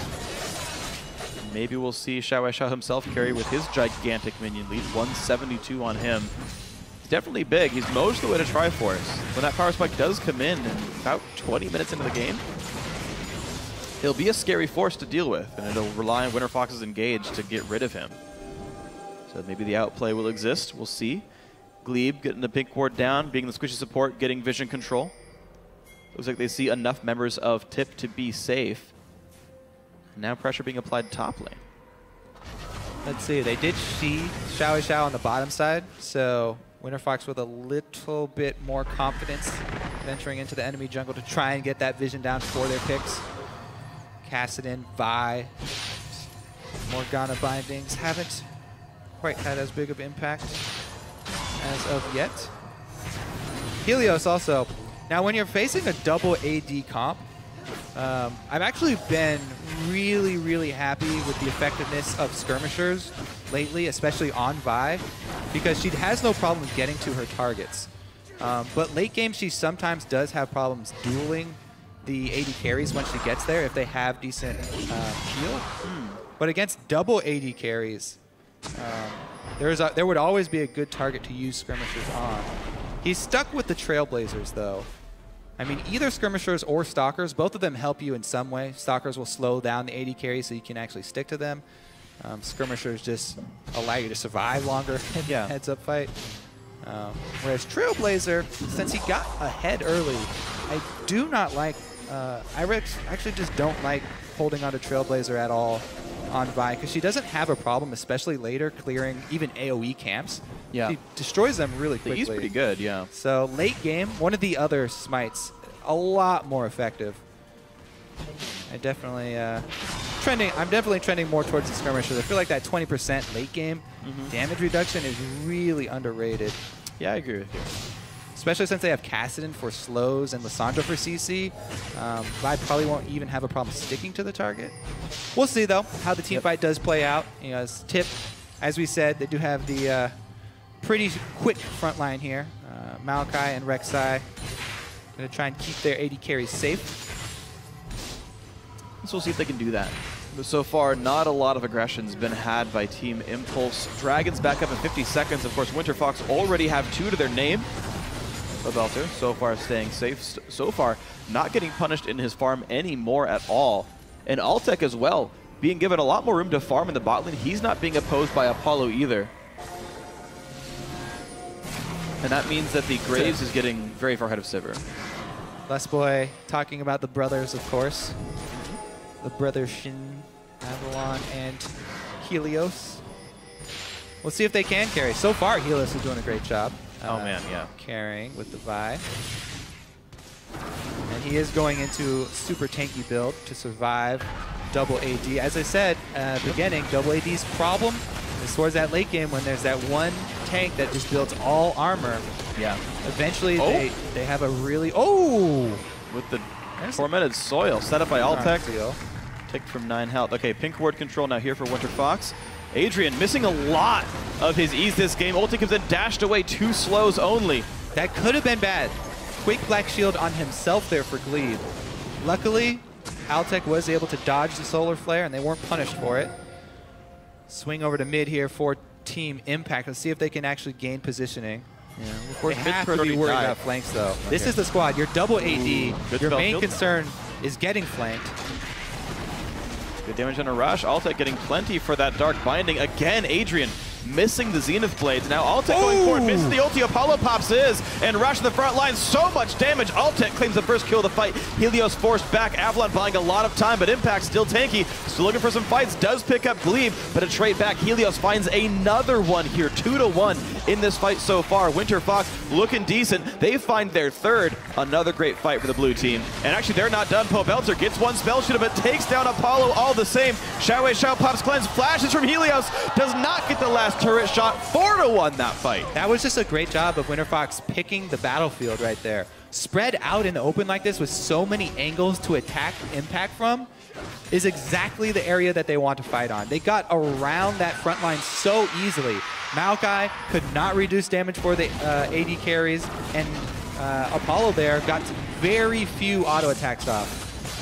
Maybe we'll see Xiao Xiao himself carry with his gigantic minion lead. one seventy-two on him. He's definitely big. He's most of the way to Triforce. When that power spike does come in, and about twenty minutes into the game, he'll be a scary force to deal with, and it'll rely on Winter Fox's engage to get rid of him. So maybe the outplay will exist. We'll see. Glebe getting the pink ward down, being the squishy support, getting vision control. Looks like they see enough members of T I P to be safe. Now pressure being applied top lane. Let's see, they did see Xiao Xiao on the bottom side, so Winter Fox with a little bit more confidence venturing into the enemy jungle to try and get that vision down for their picks. Kassadin, Vi, Morgana bindings haven't quite had as big of impact as of yet. Helios also. Now when you're facing a double A D comp, um, I've actually been really, really happy with the effectiveness of skirmishers lately, especially on Vi, because she has no problem getting to her targets. Um, but late game, she sometimes does have problems dueling the A D carries once she gets there if they have decent uh, heal. But against double A D carries, um, there, is a, there would always be a good target to use skirmishers on. He's stuck with the Trailblazers, though. I mean, either skirmishers or stalkers, both of them help you in some way. Stalkers will slow down the A D carry so you can actually stick to them. Um, skirmishers just allow you to survive longer in yeah. the heads-up fight. Um, whereas Trailblazer, since he got ahead early, I do not like, uh, I actually just don't like holding on to Trailblazer at all on Vi, because she doesn't have a problem, especially later, clearing even A O E camps. Yeah. She destroys them really quickly. He's pretty good, yeah. So late game, one of the other smites, a lot more effective. I definitely uh, trending. I'm definitely trending more towards the skirmishers. I feel like that twenty percent late game Mm-hmm. damage reduction is really underrated. Yeah, I agree with you. Especially since they have Kassadin for slows and Lissandra for C C. Um, Vi probably won't even have a problem sticking to the target. We'll see, though, how the team Yep. fight does play out. You know, as T I P, as we said, they do have the uh, pretty quick front line here. Uh, Maokai and Rek'Sai going to try and keep their A D carries safe. So we'll see if they can do that. But so far, not a lot of aggression's been had by Team Impulse. Dragons back up in fifty seconds. Of course, Winter Fox already have two to their name. Babelter, so far staying safe. So far, not getting punished in his farm anymore at all. And Altec as well, being given a lot more room to farm in the bot lane. He's not being opposed by Apollo either. And that means that the Graves is getting very far ahead of Sivir. Lesboy talking about the brothers, of course. The brothers Shin, Avalon, and Helios. We'll see if they can carry. So far, Helios is doing a great job. Oh uh, man, yeah. Carrying with the Vi. And he is going into super tanky build to survive double A D. As I said at the beginning, double A D's problem is towards that late game when there's that one tank that just builds all armor. Yeah. Eventually, Oh. they, they have a really... Oh! With the There's tormented soil set up by Altec. Deal. Ticked from nine health. Okay, pink ward control now here for Winter Fox. Adrian missing a lot of his ease this game. Ulti comes in, dashed away, two slows only. That could have been bad. Quick Black Shield on himself there for Glebe. Luckily, Altec was able to dodge the Solar Flare, and they weren't punished for it. Swing over to mid here for Team Impact. Let's see if they can actually gain positioning. Yeah, of They course, have to already be worried died. about flanks, though. This Okay. is the squad. Your double A D, Ooh, good your spell main kill. concern is getting flanked. Good damage on a rush. Altec getting plenty for that Dark Binding. Again, Adrian missing the Zenith Blades. Now Altec going for it, misses the ulti. Apollo pops his, and Rush in the front line. So much damage. Altec claims the first kill of the fight. Helios forced back. Avalon buying a lot of time, but Impact still tanky. Still looking for some fights. Does pick up Glebe, but a trade back. Helios finds another one here. Two to one in this fight so far. Winter Fox looking decent. They find their third. Another great fight for the blue team. And actually, they're not done. Pobelter gets one spell shoot, but takes down Apollo all the same. Xiao Wei Xiao pops cleanse. Flashes from Helios. Does not get the last turret shot. Four to one that fight. That was just a great job of Winter Fox picking the battlefield right there. Spread out in the open like this with so many angles to attack Impact from is exactly the area that they want to fight on. They got around that front line so easily. Maokai could not reduce damage for the uh, A D carries, and uh, Apollo there got very few auto attacks off.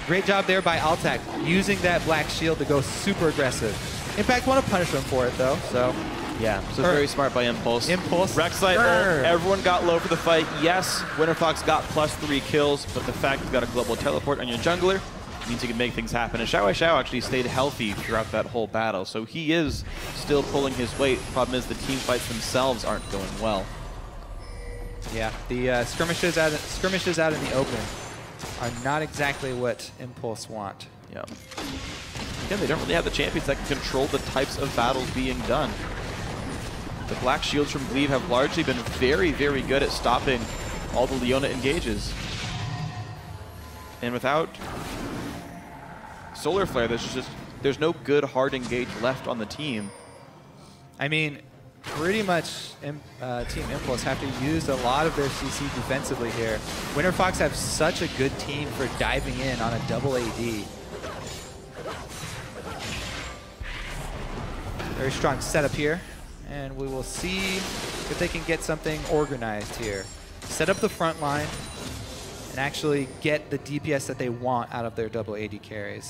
Great job there by Altec, using that black shield to go super aggressive. Impact want to punish him for it though, so. Yeah, so Er. very smart by Impulse. Impulse. Rek'Sai Er. ult, everyone got low for the fight. Yes, Winterfox got plus three kills, but the fact you've got a global teleport on your jungler means you can make things happen. And Xiao Xiao actually stayed healthy throughout that whole battle, so he is still pulling his weight. Problem is the team fights themselves aren't going well. Yeah, the uh, skirmishes out skirmishes out in the open are not exactly what Impulse want. Yeah. Again, they don't really have the champions that can control the types of battles being done. The Black Shields from Glaive have largely been very, very good at stopping all the Leona engages. And without Solar Flare, there's just there's no good hard engage left on the team. I mean, pretty much Im uh, Team Impulse have to use a lot of their C C defensively here. Winterfox have such a good team for diving in on a double A D. Very strong setup here, and we will see if they can get something organized here. Set up the front line and actually get the D P S that they want out of their double A D carries.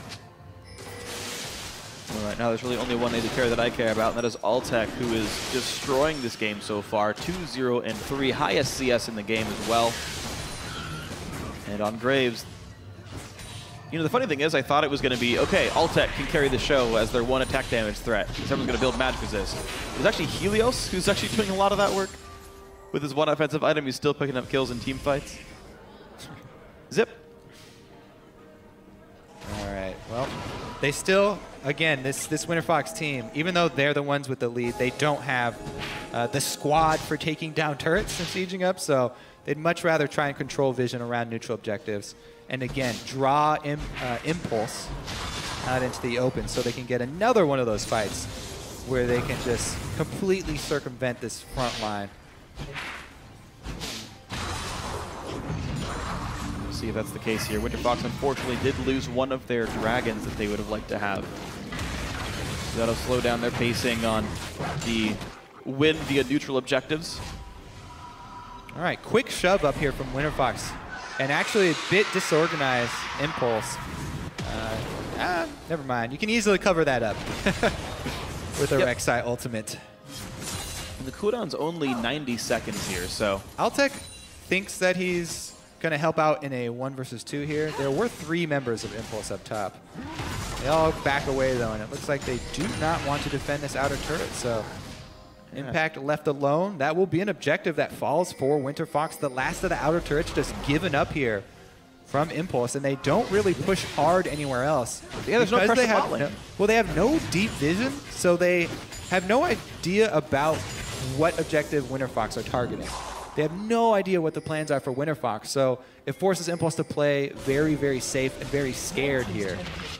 All right, now there's really only one A D carry that I care about, and that is Altec, who is destroying this game so far. two zero and three, highest C S in the game as well. And on Graves, you know, the funny thing is, I thought it was going to be, okay, Altec can carry the show as their one attack damage threat. Someone's going to build magic resist. It was actually Helios who's actually doing a lot of that work. With his one offensive item, he's still picking up kills in team fights. Zip. All right, well, they still, again, this, this Winterfox team, even though they're the ones with the lead, they don't have uh, the squad for taking down turrets and sieging up, so they'd much rather try and control vision around neutral objectives. And again, draw im uh, Impulse out into the open so they can get another one of those fights where they can just completely circumvent this front line. We'll see if that's the case here. Winterfox unfortunately did lose one of their dragons that they would have liked to have. So that'll slow down their pacing on the win via neutral objectives. All right, quick shove up here from Winterfox. And actually a bit disorganized Impulse. Uh, ah, never mind. You can easily cover that up with a Yep. Rek'Sai ultimate. And the cooldown's only ninety seconds here, so. Altec thinks that he's going to help out in a one versus two here. There were three members of Impulse up top. They all back away though, and it looks like they do not want to defend this outer turret, so Yeah. Impact left alone. That will be an objective that falls for Winterfox. The last of the outer turrets just given up here from Impulse, and they don't really push hard anywhere else. Yeah, there's no because pressure they have bot lane. no, well, they have no deep vision, so they have no idea about what objective Winterfox are targeting. They have no idea what the plans are for Winterfox, so it forces Impulse to play very, very safe and very scared here.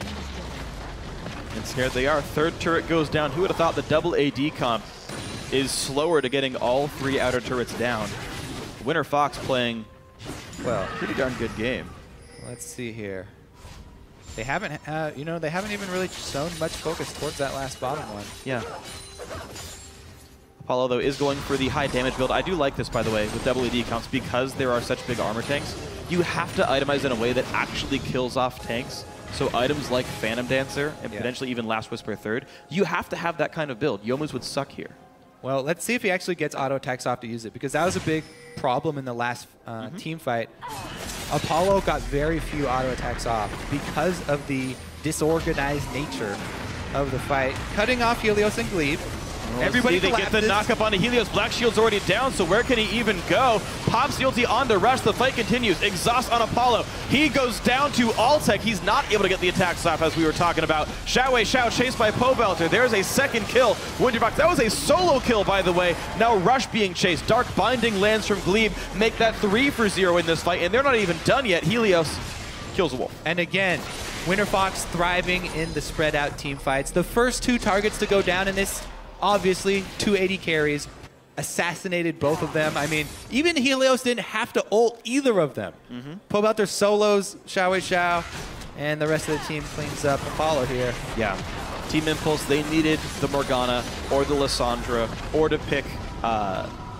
And scared they are. Third turret goes down. Who would have thought the double A D comp is slower to getting all three outer turrets down? Winterfox playing, well, pretty darn good game. Let's see here. They haven't, uh, you know, they haven't even really shown much focus towards that last bottom one. Yeah. Apollo, though, is going for the high damage build. I do like this, by the way, with double A D comps, because there are such big armor tanks. You have to itemize in a way that actually kills off tanks. So items like Phantom Dancer and Yeah. potentially even Last Whisper third, you have to have that kind of build. Youmuu's would suck here. Well, let's see if he actually gets auto attacks off to use it, because that was a big problem in the last uh, Mm-hmm. team fight. Apollo got very few auto attacks off because of the disorganized nature of the fight. Cutting off Helios and Glaive. Well, Everybody see, they get the collapses. knock-up onto Helios. Black Shield's already down, so where can he even go? Pops the ulti on the rush. The fight continues. Exhaust on Apollo. He goes down to Altec. He's not able to get the attacks off, as we were talking about. Xiao Wei Xiao chased by Pobelter. There's a second kill. Winterfox. That was a solo kill, by the way. Now Rush being chased. Dark Binding lands from Glaive. Make that three for zero in this fight, and they're not even done yet. Helios kills a wolf. And again, Winterfox thriving in the spread out team fights. The first two targets to go down in this, obviously, two eighty carries, assassinated both of them. I mean, even Helios didn't have to ult either of them. Mm-hmm. Pull out their solos, Xiao Wei Xiao, and the rest of the team cleans up Apollo here. Yeah. Team Impulse, they needed the Morgana or the Lissandra or to pick uh,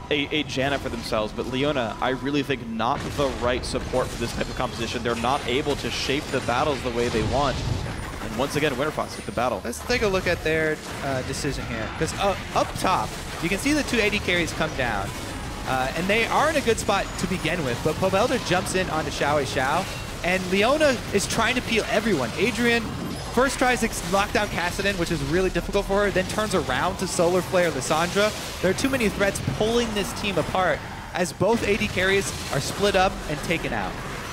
a, a Janna for themselves, but Leona, I really think not the right support for this type of composition. They're not able to shape the battles the way they want. And once again, Winterfox took the battle. Let's take a look at their uh, decision here. Because uh, up top, you can see the two A D carries come down. Uh, and they are in a good spot to begin with, but Pobelter jumps in onto Xiaoxiao, and Leona is trying to peel everyone. Adrian first tries to lock down Kassadin, which is really difficult for her, then turns around to Solar Flare Lissandra. There are too many threats pulling this team apart as both A D carries are split up and taken out.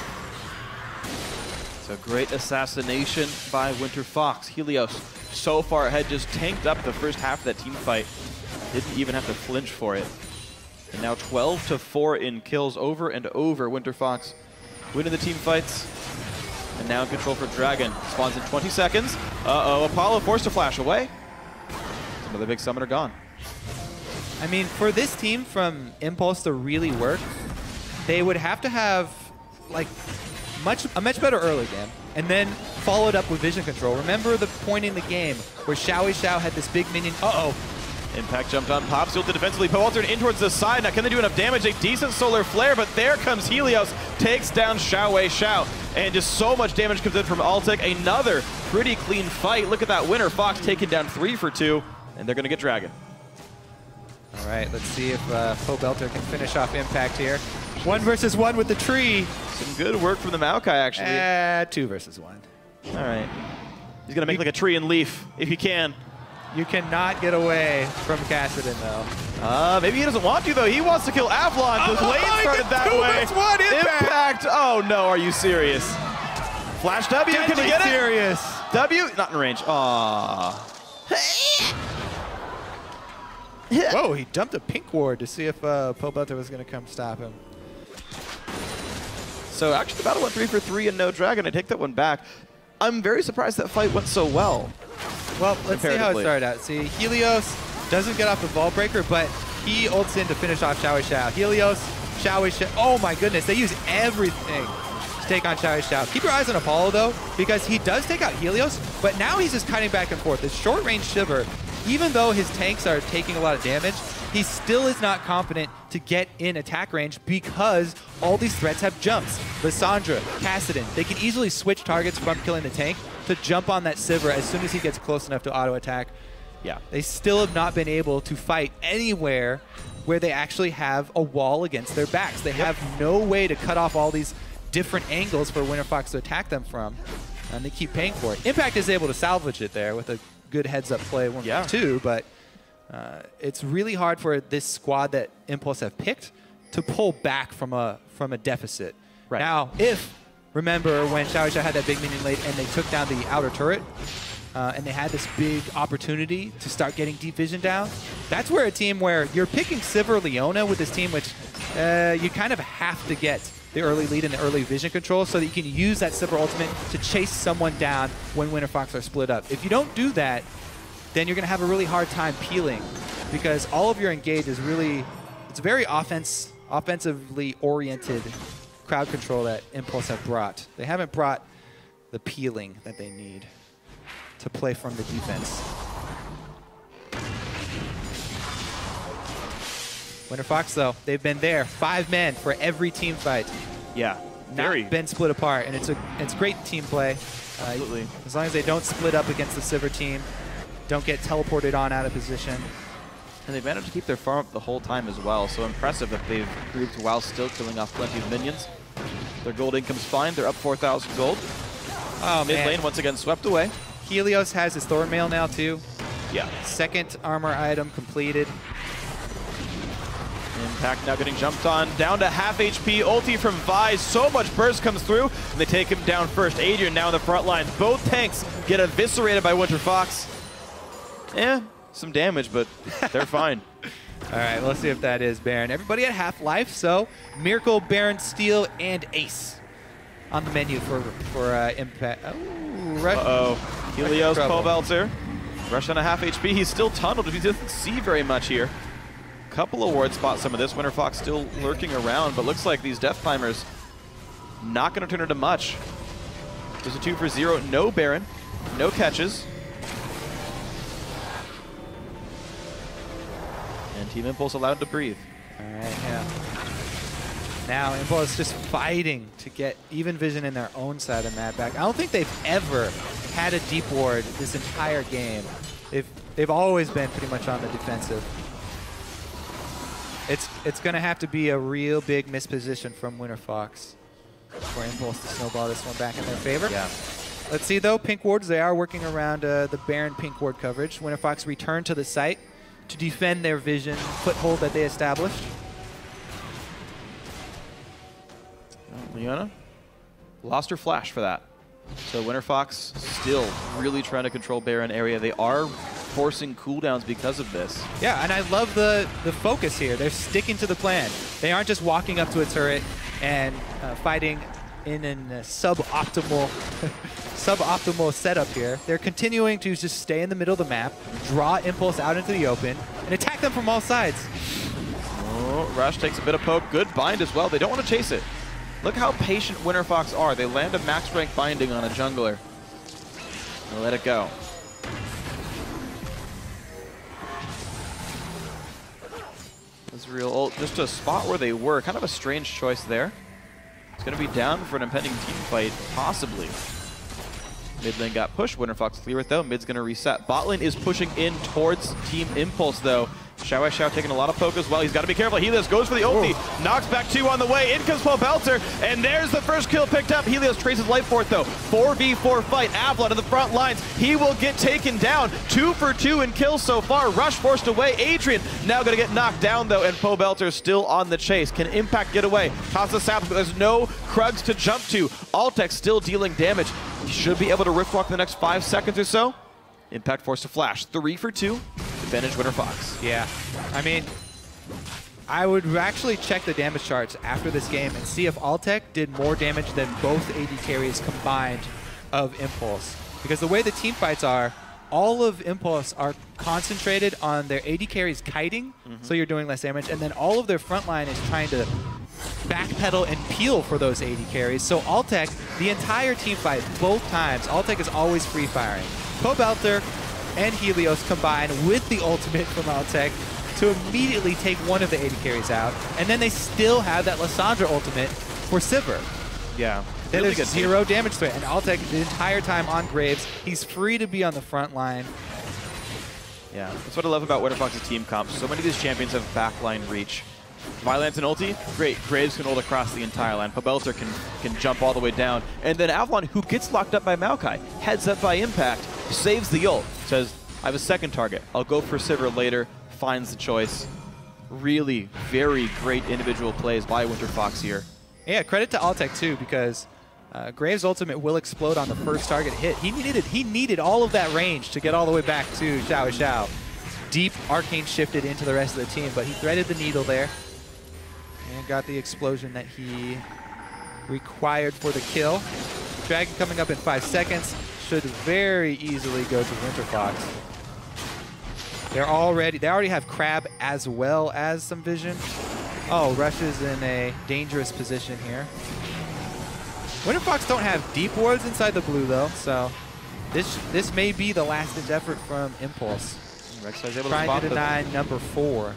So great assassination by Winterfox. Helios so far ahead, just tanked up the first half of that team fight. Didn't even have to flinch for it. And now twelve to four in kills over and over. Winterfox winning the team fights. And now in control for Dragon. Spawns in twenty seconds. Uh-oh, Apollo forced to flash away. Another big summoner gone. I mean, for this team from Impulse to really work, they would have to have like much a much better early game, and then followed up with vision control. Remember the point in the game where Xiaoxiao had this big minion. Uh-oh. Impact jumped on Pop, sealed it defensively. Pobelter in towards the side. Now, can they do enough damage? A decent solar flare, but there comes Helios, takes down Xiaoxiao. And just so much damage comes in from Altic. Another pretty clean fight. Look at that Winterfox taking down three for two, and they're going to get Dragon. All right, let's see if uh, Pobelter can finish off Impact here. One versus one with the tree. Some good work from the Maokai, actually. Uh, two versus one. All right. He's going to make like a tree and leaf, if he can. You cannot get away from Kassadin, though. Uh, maybe he doesn't want to, though. He wants to kill Avalon. The Oh, lane oh, started that two way. versus one, Impact. Impact. Oh, no. Are you serious? Flash W. Can Deadly you get serious. it? W. Not in range. Aww. Whoa, he dumped a pink ward to see if uh, Pobelter was going to come stop him. So actually, the battle went three for three and no Dragon. I take that one back. I'm very surprised that fight went so well. Well, let's see how it Comparatively. started out. See, Helios doesn't get off the Vault Breaker, but he ults in to finish off Xiaoxiao. Helios, Xiaoxiao. Oh my goodness, they use everything to take on Xiaoxiao. Keep your eyes on Apollo, though, because he does take out Helios, but now he's just cutting back and forth. This short-range Shiver, even though his tanks are taking a lot of damage, he still is not confident to get in attack range because all these threats have jumps. Lissandra, Kassadin, they can easily switch targets from killing the tank to jump on that Sivir as soon as he gets close enough to auto-attack. Yeah. They still have not been able to fight anywhere where they actually have a wall against their backs. They Yep. have no way to cut off all these different angles for Winterfox to attack them from, and they keep paying for it. Impact is able to salvage it there with a good heads-up play, one Yeah. two, but uh, it's really hard for this squad that Impulse have picked to pull back from a from a deficit. Right. Now, if remember when Xiaoxiao had that big minion late and they took down the outer turret, uh, and they had this big opportunity to start getting deep vision down, that's where a team where you're picking Sivir Leona with this team, which uh, you kind of have to get the early lead and the early vision control so that you can use that Sivir ultimate to chase someone down when Winterfox are split up. If you don't do that, then you're going to have a really hard time peeling because all of your engage is really, it's very offense, offensively oriented crowd control that Impulse have brought. They haven't brought the peeling that they need to play from the defense. Winterfox, though, they've been there. Five men for every team fight. Yeah. Not Very. been split apart, and it's a it's great team play. Uh, Absolutely. As long as they don't split up against the Sivir team, don't get teleported on out of position. And they've managed to keep their farm up the whole time as well. So impressive that they've grouped while still killing off plenty of minions. Their gold income's fine. They're up four thousand gold. Oh, Mid man. lane once again swept away. Helios has his Thornmail now, too. Yeah. Second armor item completed. Impact now getting jumped on. Down to half H P. Ulti from Vi. So much burst comes through. And they take him down first. Adrian now in the front line. Both tanks get eviscerated by Winterfox. Eh, some damage, but they're fine. All right, let's see if that is Baron. Everybody at half life, so Miracle, Baron, Steel, and Ace on the menu for for uh, Impact. Oh, rush. Uh-oh. Helios, Trouble. Pobelter. Rush on a half H P. He's still tunneled. He doesn't see very much here. Couple of ward spots some of this. Winterfox still lurking around, but looks like these Death Climbers not going to turn into much. There's a two for zero. No Baron. No catches. And Team Impulse allowed to breathe. All right, yeah. Now Impulse just fighting to get even vision in their own side of the map back. I don't think they've ever had a deep ward this entire game. They've, they've always been pretty much on the defensive. It's, it's going to have to be a real big misposition from Winterfox for Impulse to snowball this one back in their favor. Yeah. Let's see, though. Pink wards, they are working around uh, the Baron pink ward coverage. Winterfox return to the site to defend their vision foothold that they established. Leona lost her flash for that. So Winterfox still really trying to control Baron area. They are forcing cooldowns because of this. Yeah, and I love the, the focus here. They're sticking to the plan. They aren't just walking up to a turret and uh, fighting in a uh, suboptimal suboptimal setup here. They're continuing to just stay in the middle of the map, draw Impulse out into the open, and attack them from all sides. Oh, Rush takes a bit of poke. Good bind as well. They don't want to chase it. Look how patient Winterfox are. They land a max rank binding on a jungler. They'll let it go. Ezreal ult, just a spot where they were. Kind of a strange choice there. It's going to be down for an impending team fight, possibly. Mid lane got pushed. Winterfox clear it though. Mid's going to reset. Bot lane is pushing in towards Team Impulse though. Xiao Xiao taking a lot of poke as well. He's got to be careful. Helios goes for the ulti. Whoa. Knocks back two on the way. In comes Pobelter. And there's the first kill picked up. Helios traces life for it though. four v four fight. Avalon in the front lines. He will get taken down. Two for two in kills so far. Rush forced away. Adrian now going to get knocked down though. And Pobelter still on the chase. Can Impact get away? Casa Sap, but there's no Krugs to jump to. Altec still dealing damage. He should be able to rift walk in the next five seconds or so. Impact forced to flash. Three for two. Advantage Winterfox. Yeah. I mean, I would actually check the damage charts after this game and see if Altec did more damage than both A D carries combined of Impulse. Because the way the team fights are, all of Impulse are concentrated on their A D carries kiting, mm-hmm. so you're doing less damage, and then all of their front line is trying to backpedal and peel for those A D carries. So Altec, the entire team fight, both times, Altec is always free firing. Pobelter and Helios combine with the ultimate from Altec to immediately take one of the A D carries out, and then they still have that Lissandra ultimate for Sivir. Yeah. Then Really there's good zero team. damage threat, and Altec the entire time on Graves. He's free to be on the front line. Yeah, that's what I love about Winterfox's team comp. So many of these champions have backline reach. Violence and ulti, great. Graves can ult across the entire line. Pobelter can, can jump all the way down. And then Avalon, who gets locked up by Maokai, heads up by Impact, saves the ult, says, I have a second target. I'll go for Sivir later, finds the choice. Really very great individual plays by Winterfox here. Yeah, credit to Altec too, because uh, Graves' ultimate will explode on the first target hit. He needed he needed all of that range to get all the way back to Xiao Xiao. Deep Arcane shifted into the rest of the team, but he threaded the needle there and got the explosion that he required for the kill. Dragon coming up in five seconds should very easily go to Winterfox. They're already they already have Crab as well as some vision. Oh, Rush is in a dangerous position here. Winterfox don't have deep wards inside the blue though, so this this may be the last ditch effort from Impulse. Rek'Sai's able Trying to, to deny the number four.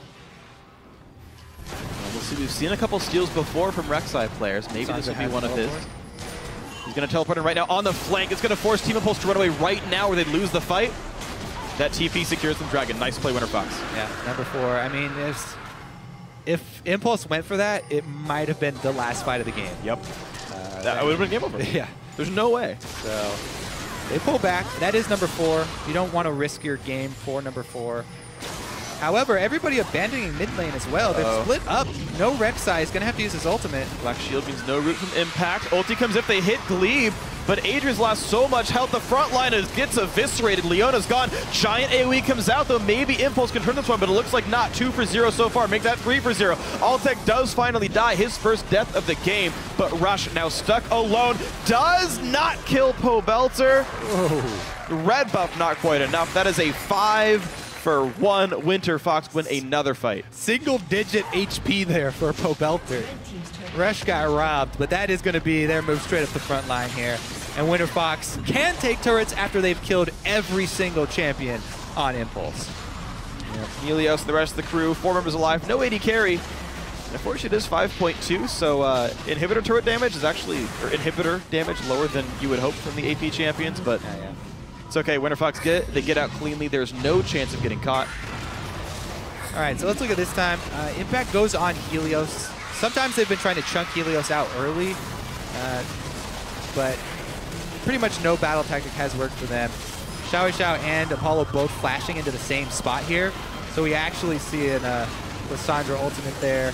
Well, we'll see. We've seen a couple steals before from Rek'Sai players. Maybe this will be one of his. He's going to teleport in right now on the flank. It's going to force Team Impulse to run away right now where they lose the fight. That T P secures the Dragon. Nice play, Winterfox. Yeah, number four. I mean, if, if Impulse went for that, it might have been the last fight of the game. Yep. Uh, that would have been game over. Yeah. There's no way. So they pull back. That is number four. You don't want to risk your game for number four. However, everybody abandoning mid lane as well. They're Uh-oh. split up. No Rek'Sai is going to have to use his ultimate. Black Shield means no root from Impact. Ulti comes if they hit Glebe, but Adrian's lost so much health. The front line is, gets eviscerated. Leona's gone. Giant AoE comes out, though. Maybe Impulse can turn this one, but it looks like not. Two for zero so far. Make that three for zero. Altec does finally die. His first death of the game, but Rush now stuck alone. Does not kill Pobelter. Red buff not quite enough. That is a five for one. Winterfox win another fight. Single digit H P there for Pobelter. Rush got robbed, but that is going to be their move straight up the front line here. And Winterfox can take turrets after they've killed every single champion on Impulse. Helios, the rest of the crew, four members alive, no A D carry. Unfortunately, it is five point two, so uh, inhibitor turret damage is actually, or inhibitor damage lower than you would hope from the A P champions, but Yeah, yeah. it's okay. Winterfox get it. They get out cleanly. There's no chance of getting caught. All right, so let's look at this time. Uh, Impact goes on Helios. Sometimes they've been trying to chunk Helios out early, uh, but pretty much no battle tactic has worked for them. Xiao Xiao and Apollo both flashing into the same spot here, so we actually see an uh, Lissandra ultimate there.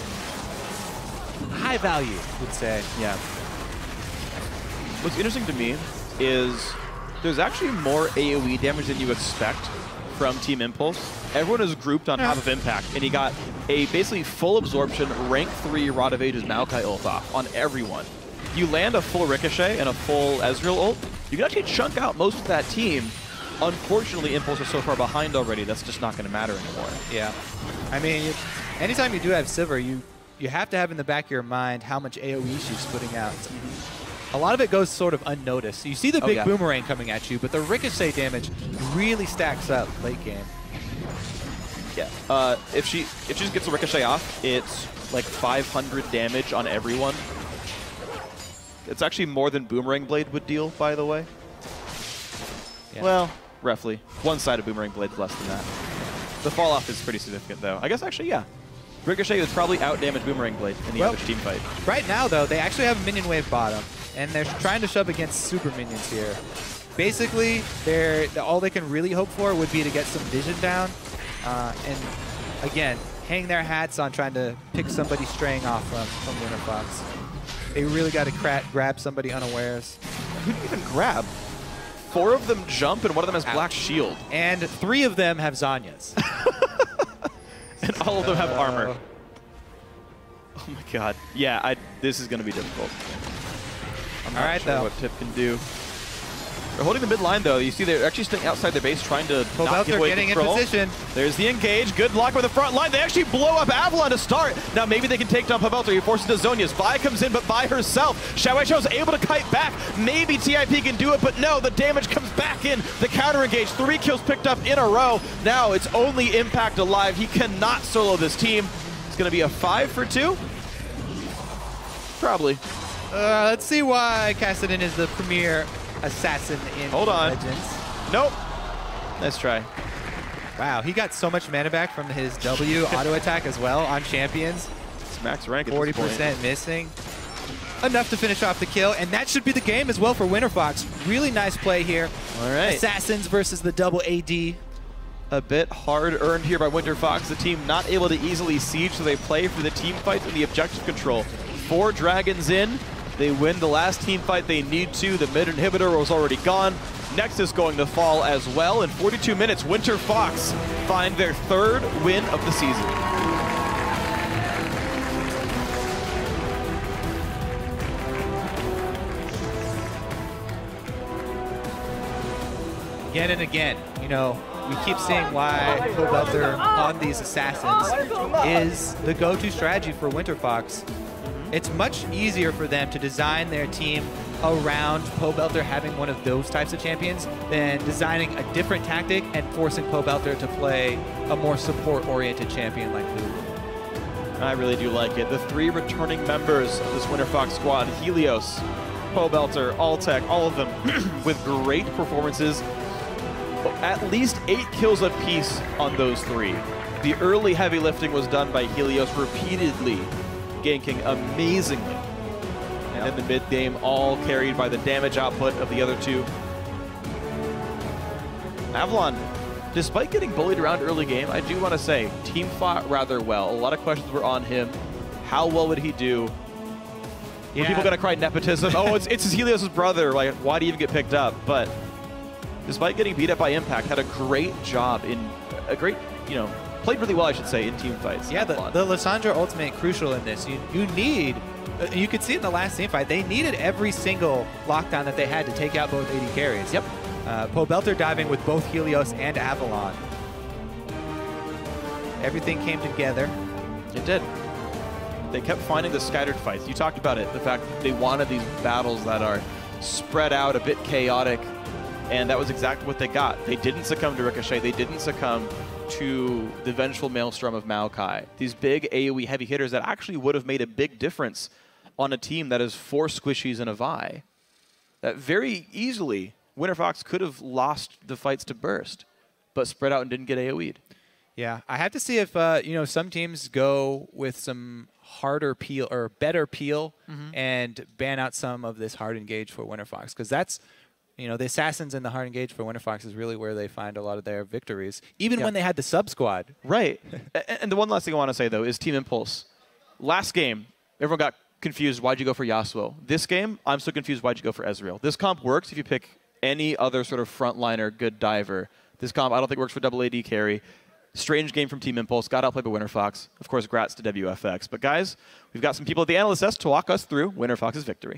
High value, would say. Yeah. What's interesting to me is there's actually more A O E damage than you expect from Team Impulse. Everyone is grouped on top of Impact, and he got a basically full absorption, rank three Rod of Ages Maokai ult off on everyone. You land a full Ricochet and a full Ezreal ult, you can actually chunk out most of that team. Unfortunately, Impulse are so far behind already, that's just not going to matter anymore. Yeah. I mean, anytime you do have Sivir, you, you have to have in the back of your mind how much A O E she's putting out. A lot of it goes sort of unnoticed. You see the Oh, big yeah. boomerang coming at you, but the Ricochet damage really stacks up late game. Yeah. Uh, if she if she just gets a Ricochet off, it's like five hundred damage on everyone. It's actually more than Boomerang Blade would deal, by the way. Yeah. Well, roughly. One side of Boomerang Blade's less than that. The fall off is pretty significant, though. I guess actually, yeah. Ricochet would probably out-damage Boomerang Blade in the Well, average team fight. Right now, though, they actually have a minion wave bottom, and they're trying to shove against super minions here. Basically, they're, all they can really hope for would be to get some vision down, uh, and again, hang their hats on trying to pick somebody straying off from, from Winterfox. They really got to grab somebody unawares. Who do you even grab? Four of them jump, and one of them has Black Shield. And three of them have Zanyas. And all of them have Uh, armor. Oh my god. Yeah, I, this is going to be difficult. I'm not All right, sure though. what Tip can do. They're holding the mid line, though. You see they're actually staying outside their base trying to not give Pobelter away getting in control. position. There's the engage. Good block by the front line. They actually blow up Avalon to start. Now maybe they can take down Pobelter. He forces to Zonia's. Vi comes in, but by herself. Xiao Wei is able to kite back. Maybe T I P can do it, but no. The damage comes back in. The counter engage. Three kills picked up in a row. Now it's only Impact alive. He cannot solo this team. It's going to be a five for two. Probably. Uh, let's see why Kassadin is the premier assassin in Hold on. Legends. Nope. Nice try. Wow, he got so much mana back from his W auto attack as well on champions. It's max rank at forty this point. percent missing. Enough to finish off the kill, and that should be the game as well for Winterfox. Really nice play here. All right. Assassins versus the double A D. A bit hard earned here by Winterfox. The team not able to easily siege, so they play for the team fight and the objective control. Four dragons in. They win the last team fight they need to. The mid inhibitor was already gone. Nexus going to fall as well. In forty-two minutes, Winterfox find their third win of the season. Again and again, you know, we keep seeing why Pobelter on these assassins is the go-to strategy for Winterfox. It's much easier for them to design their team around Pobelter having one of those types of champions than designing a different tactic and forcing Pobelter to play a more support-oriented champion like Lulu. I really do like it. The three returning members of this Winterfox squad, Helios, Pobelter, Altec, all of them with great performances. At least eight kills apiece on those three. The early heavy lifting was done by Helios repeatedly, ganking amazingly. And in the mid game, all carried by the damage output of the other two. Avalon, despite getting bullied around early game, I do want to say, team fought rather well. A lot of questions were on him. How well would he do? Were Yeah. people going to cry nepotism? Oh, it's, it's Helios' brother. Like, why do you even get picked up? But despite getting beat up by Impact, had a great job in, a great, you know, played really well, I should say, in team fights. Yeah, the, the Lissandra ultimate crucial in this. You, you need, uh, you could see it in the last team fight, they needed every single lockdown that they had to take out both A D carries. Yep. Uh, Pobelter diving with both Helios and Avalon. Everything came together. It did. They kept finding the scattered fights. You talked about it, the fact that they wanted these battles that are spread out, a bit chaotic, and that was exactly what they got. They didn't succumb to Ricochet. They didn't succumb to the Vengeful Maelstrom of Maokai. These big AoE heavy hitters that actually would have made a big difference on a team that is four squishies and a Vi. That very easily, Winterfox could have lost the fights to Burst, but spread out and didn't get AoE'd. Yeah, I have to see if uh, you know, some teams go with some harder peel or better peel mm-hmm. and ban out some of this hard engage for Winterfox, because that's, you know, the assassins and the hard engage for Winterfox is really where they find a lot of their victories, even yeah. when they had the sub squad. Right. And the one last thing I want to say though is Team Impulse. Last game, everyone got confused. Why'd you go for Yasuo? This game, I'm so confused. Why'd you go for Ezreal? This comp works if you pick any other sort of frontliner good diver. This comp I don't think works for double A D carry. Strange game from Team Impulse. Got outplayed by Winterfox. Of course, grats to W F X. But guys, we've got some people at the Analyst Desk to walk us through Winterfox's victory.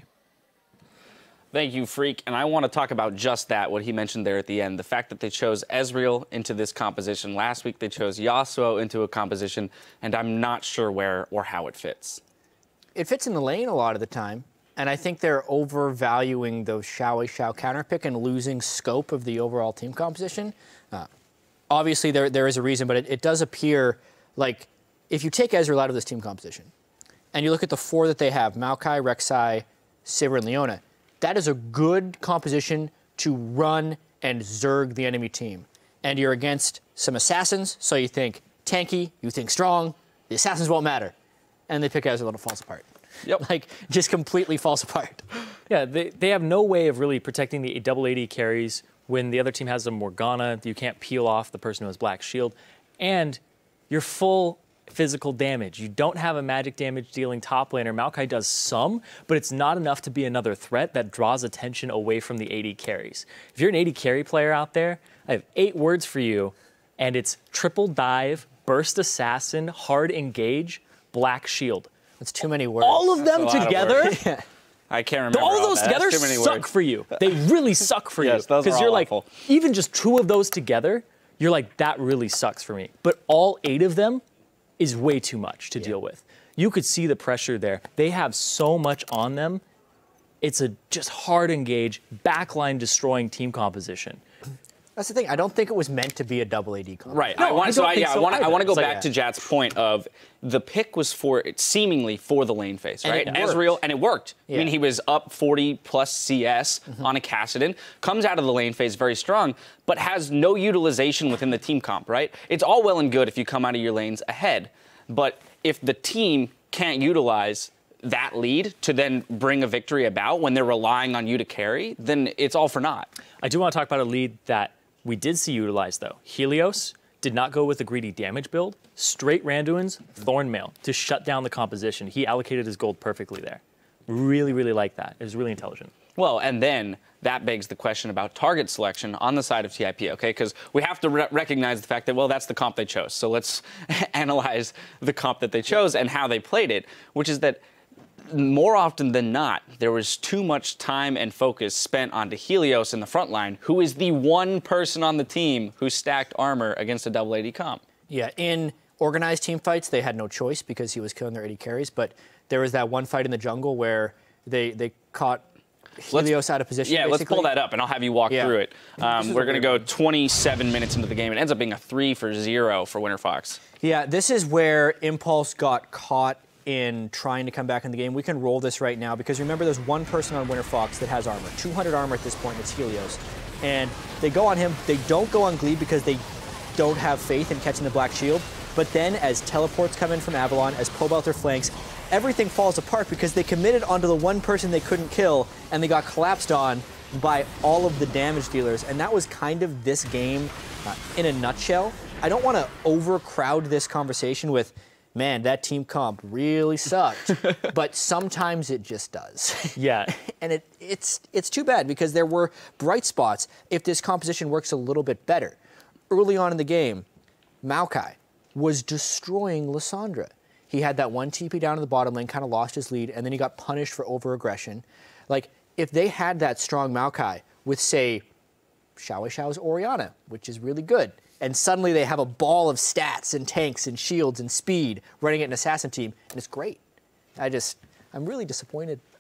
Thank you, Freak. And I want to talk about just that, what he mentioned there at the end. The fact that they chose Ezreal into this composition. Last week, they chose Yasuo into a composition, and I'm not sure where or how it fits. It fits in the lane a lot of the time. And I think they're overvaluing those Xiao Xiao counter pick and losing scope of the overall team composition. Uh, Obviously, there there is a reason, but it, it does appear like if you take Ezreal out of this team composition and you look at the four that they have, Maokai, Rek'Sai, Sivir, and Leona, that is a good composition to run and zerg the enemy team. And you're against some assassins, so you think tanky, you think strong, the assassins won't matter. And they pick Ezreal and it falls apart. Yep. Like, just completely falls apart. Yeah, they, they have no way of really protecting the double A D carries when the other team has a Morgana. You can't peel off the person who has Black Shield. And you're full physical damage. You don't have a magic damage dealing top laner. Maokai does some, but it's not enough to be another threat that draws attention away from the A D carries. If you're an A D carry player out there, I have eight words for you, and it's triple dive, burst assassin, hard engage, Black Shield. That's too many words. All of them That's together? Yeah. I can't remember All of all those that. together That's too many suck words. for you. They really suck for Yes, you. those are Because you're all like, awful. even just two of those together, you're like, that really sucks for me. But all eight of them is way too much to yeah. deal with. You could see the pressure there. They have so much on them. It's a just hard engage, backline destroying team composition. That's the thing. I don't think it was meant to be a double A D comp. Right. No, I want, I so don't I, think yeah, so I want to I either. want to go It's like back that. to Jat's point of the pick was for seemingly for the lane phase, And right? it worked. Ezreal, and it worked. Yeah. I mean, he was up forty plus C S mm-hmm. on a Kassadin, comes out of the lane phase very strong, but has no utilization within the team comp, right? It's all well and good if you come out of your lanes ahead, but if the team can't utilize that lead to then bring a victory about when they're relying on you to carry, then it's all for naught. I do want to talk about a lead that we did see utilized, though. Helios did not go with a greedy damage build. Straight Randuin's Thornmail to shut down the composition. He allocated his gold perfectly there. Really, really like that. It was really intelligent. Well, and then that begs the question about target selection on the side of T I P, okay? Because we have to re recognize the fact that, well, that's the comp they chose. So let's analyze the comp that they chose and how they played it, which is that more often than not, there was too much time and focus spent onto Helios in the front line, who is the one person on the team who stacked armor against a double A D comp. Yeah, in organized team fights, they had no choice because he was killing their A D carries, but there was that one fight in the jungle where they, they caught Helios let's, out of position, Yeah, basically. let's pull that up, and I'll have you walk yeah. through it. Um, we're going to go twenty-seven minutes into the game. It ends up being a three for zero for Winterfox. Yeah, this is where Impulse got caught in trying to come back in the game. We can roll this right now because remember there's one person on Winterfox that has armor. two hundred armor at this point, it's Helios. And they go on him. They don't go on Glebe because they don't have faith in catching the Black Shield. But then as teleports come in from Avalon, as Pobelter flanks, everything falls apart because they committed onto the one person they couldn't kill and they got collapsed on by all of the damage dealers. And that was kind of this game uh, in a nutshell. I don't want to overcrowd this conversation with, man, that team comp really sucked. But sometimes it just does. Yeah. And it, it's, it's too bad because there were bright spots if this composition works a little bit better. Early on in the game, Maokai was destroying Lissandra. He had that one T P down in the bottom lane, kind of lost his lead, and then he got punished for over-aggression. Like, if they had that strong Maokai with, say, Xiao Xiao's Orianna, which is really good, and suddenly they have a ball of stats and tanks and shields and speed running at an assassin team, and it's great. I just, I'm really disappointed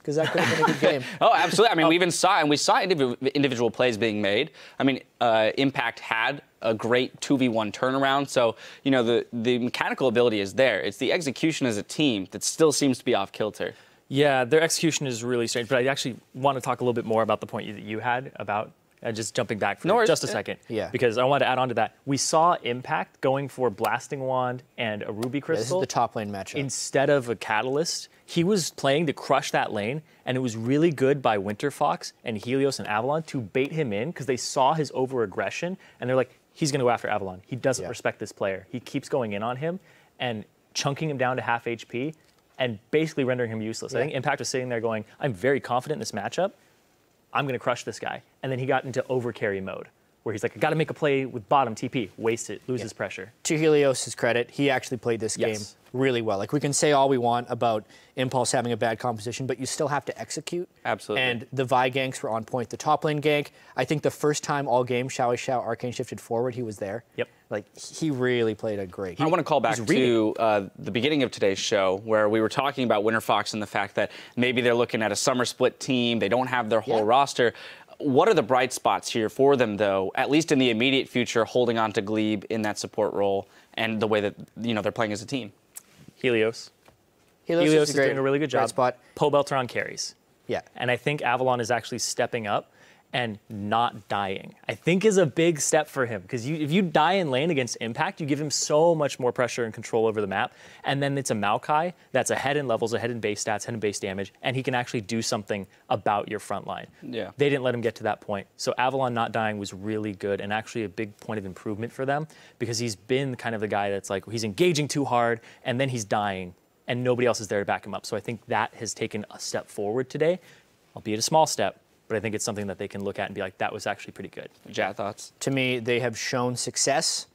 because that could have been a good game. Oh, absolutely. I mean, we even saw, and we saw indiv individual plays being made. I mean, uh, Impact had a great two v one turnaround. So, you know, the, the mechanical ability is there. It's the execution as a team that still seems to be off kilter. Yeah, their execution is really strange. But I actually want to talk a little bit more about the point that you had about uh, just jumping back for No just a second. Yeah. Because I wanted to add on to that. We saw Impact going for Blasting Wand and a Ruby Yeah, this is Crystal the top lane matchup. instead of a Catalyst. He was playing to crush that lane, and it was really good by Winter Fox and Helios and Avalon to bait him in because they saw his over-aggression, and they're like, he's going to go after Avalon. He doesn't Yeah. respect this player. He keeps going in on him and chunking him down to half H P and basically rendering him useless. I Yeah. think Impact was sitting there going, I'm very confident in this matchup. I'm going to crush this guy. And then he got into over-carry mode, where he's like, I got to make a play with bottom T P, waste it, loses Yeah. pressure. To Helios' credit, he actually played this Yes. game really well. Like, we can say all we want about Impulse having a bad composition, but you still have to execute. Absolutely. And the Vi ganks were on point. The top lane gank, I think the first time all game Xiao Xiao Arcane shifted forward, he was there. Yep. Like, he really played a great I game. want to call back he's to uh, the beginning of today's show where we were talking about Winter Fox and the fact that maybe they're looking at a summer split team. They don't have their whole Yeah. roster. What are the bright spots here for them, though, at least in the immediate future, holding on to Glebe in that support role and the way that, you know, they're playing as a team? Helios. Helios, Helios is, is a great, doing a really good great job. spot. Pobeltron carries. Yeah. And I think Avalon is actually stepping up and not dying. I think is a big step for him because you, if you die in lane against Impact, you give him so much more pressure and control over the map. And then it's a Maokai that's ahead in levels, ahead in base stats, ahead in base damage, and he can actually do something about your front line. Yeah. They didn't let him get to that point. So Avalon not dying was really good and actually a big point of improvement for them because he's been kind of the guy that's like, he's engaging too hard and then he's dying and nobody else is there to back him up. So I think that has taken a step forward today, albeit a small step, but I think it's something that they can look at and be like, that was actually pretty good. Jat, thoughts? To me, they have shown success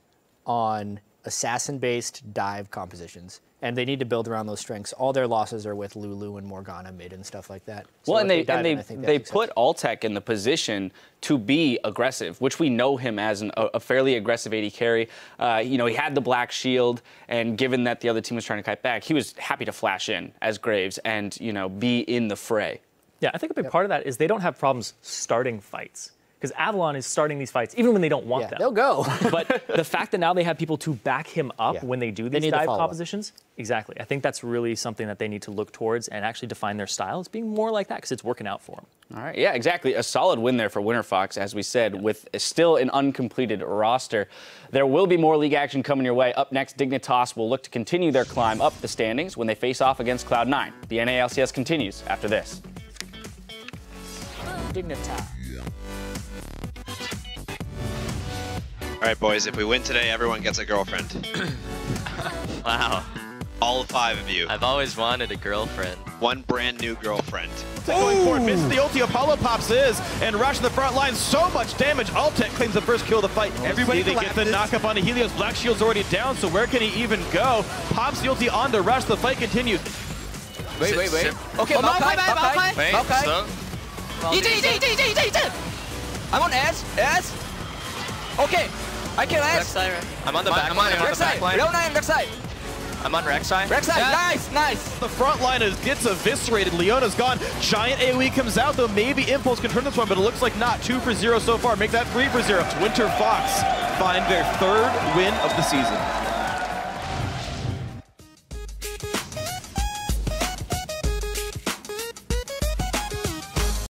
on assassin-based dive compositions, and they need to build around those strengths. All their losses are with Lulu and Morgana mid and stuff like that. So Well, and if they dive and in, they I think they have put success. Altec in the position to be aggressive, which we know him as an, a, a fairly aggressive A D carry. Uh, you know, he had the black shield, and given that the other team was trying to kite back, he was happy to flash in as Graves and you know be in the fray. Yeah, I think a big part of that is they don't have problems starting fights because Avalon is starting these fights even when they don't want Yeah, them. they'll go. But the fact that now they have people to back him up Yeah. when they do They these need to dive follow up. compositions, exactly. I think that's really something that they need to look towards and actually define their style as being more like that because it's working out for them. All right, yeah, exactly. A solid win there for Winter Fox, as we said, with still an uncompleted roster. There will be more league action coming your way. Up next, Dignitas will look to continue their climb up the standings when they face off against Cloud nine. The N A L C S continues after this. Dignitas. All right, boys, if we win today, everyone gets a girlfriend. Wow. All five of you. I've always wanted a girlfriend. One brand new girlfriend. Going forward, misses the ulti. Apollo pops is, and Rush in the front line. So much damage. Altec claims the first kill of the fight. Everybody they get the knock-up on Helios. Black Shield's already down, so where can he even go? Pops the ulti on the Rush. The fight continues. Wait, wait, wait. Okay, oh, Maokai, Maokai, Wait, Maokai. so? Eat it, eat it, eat it, eat it, eat it. I'm on S, S. Okay, I kill S. I'm on the back line. I'm on the back line. Real nine, left side. I'm on Rek'Sai. Rek'Sai, Yeah. nice, nice. The front line is, gets eviscerated. Leona's gone. Giant AoE comes out, though maybe Impulse can turn this one, but it looks like not. Two for zero so far. Make that three for zero. Winter Fox find their third win of the season.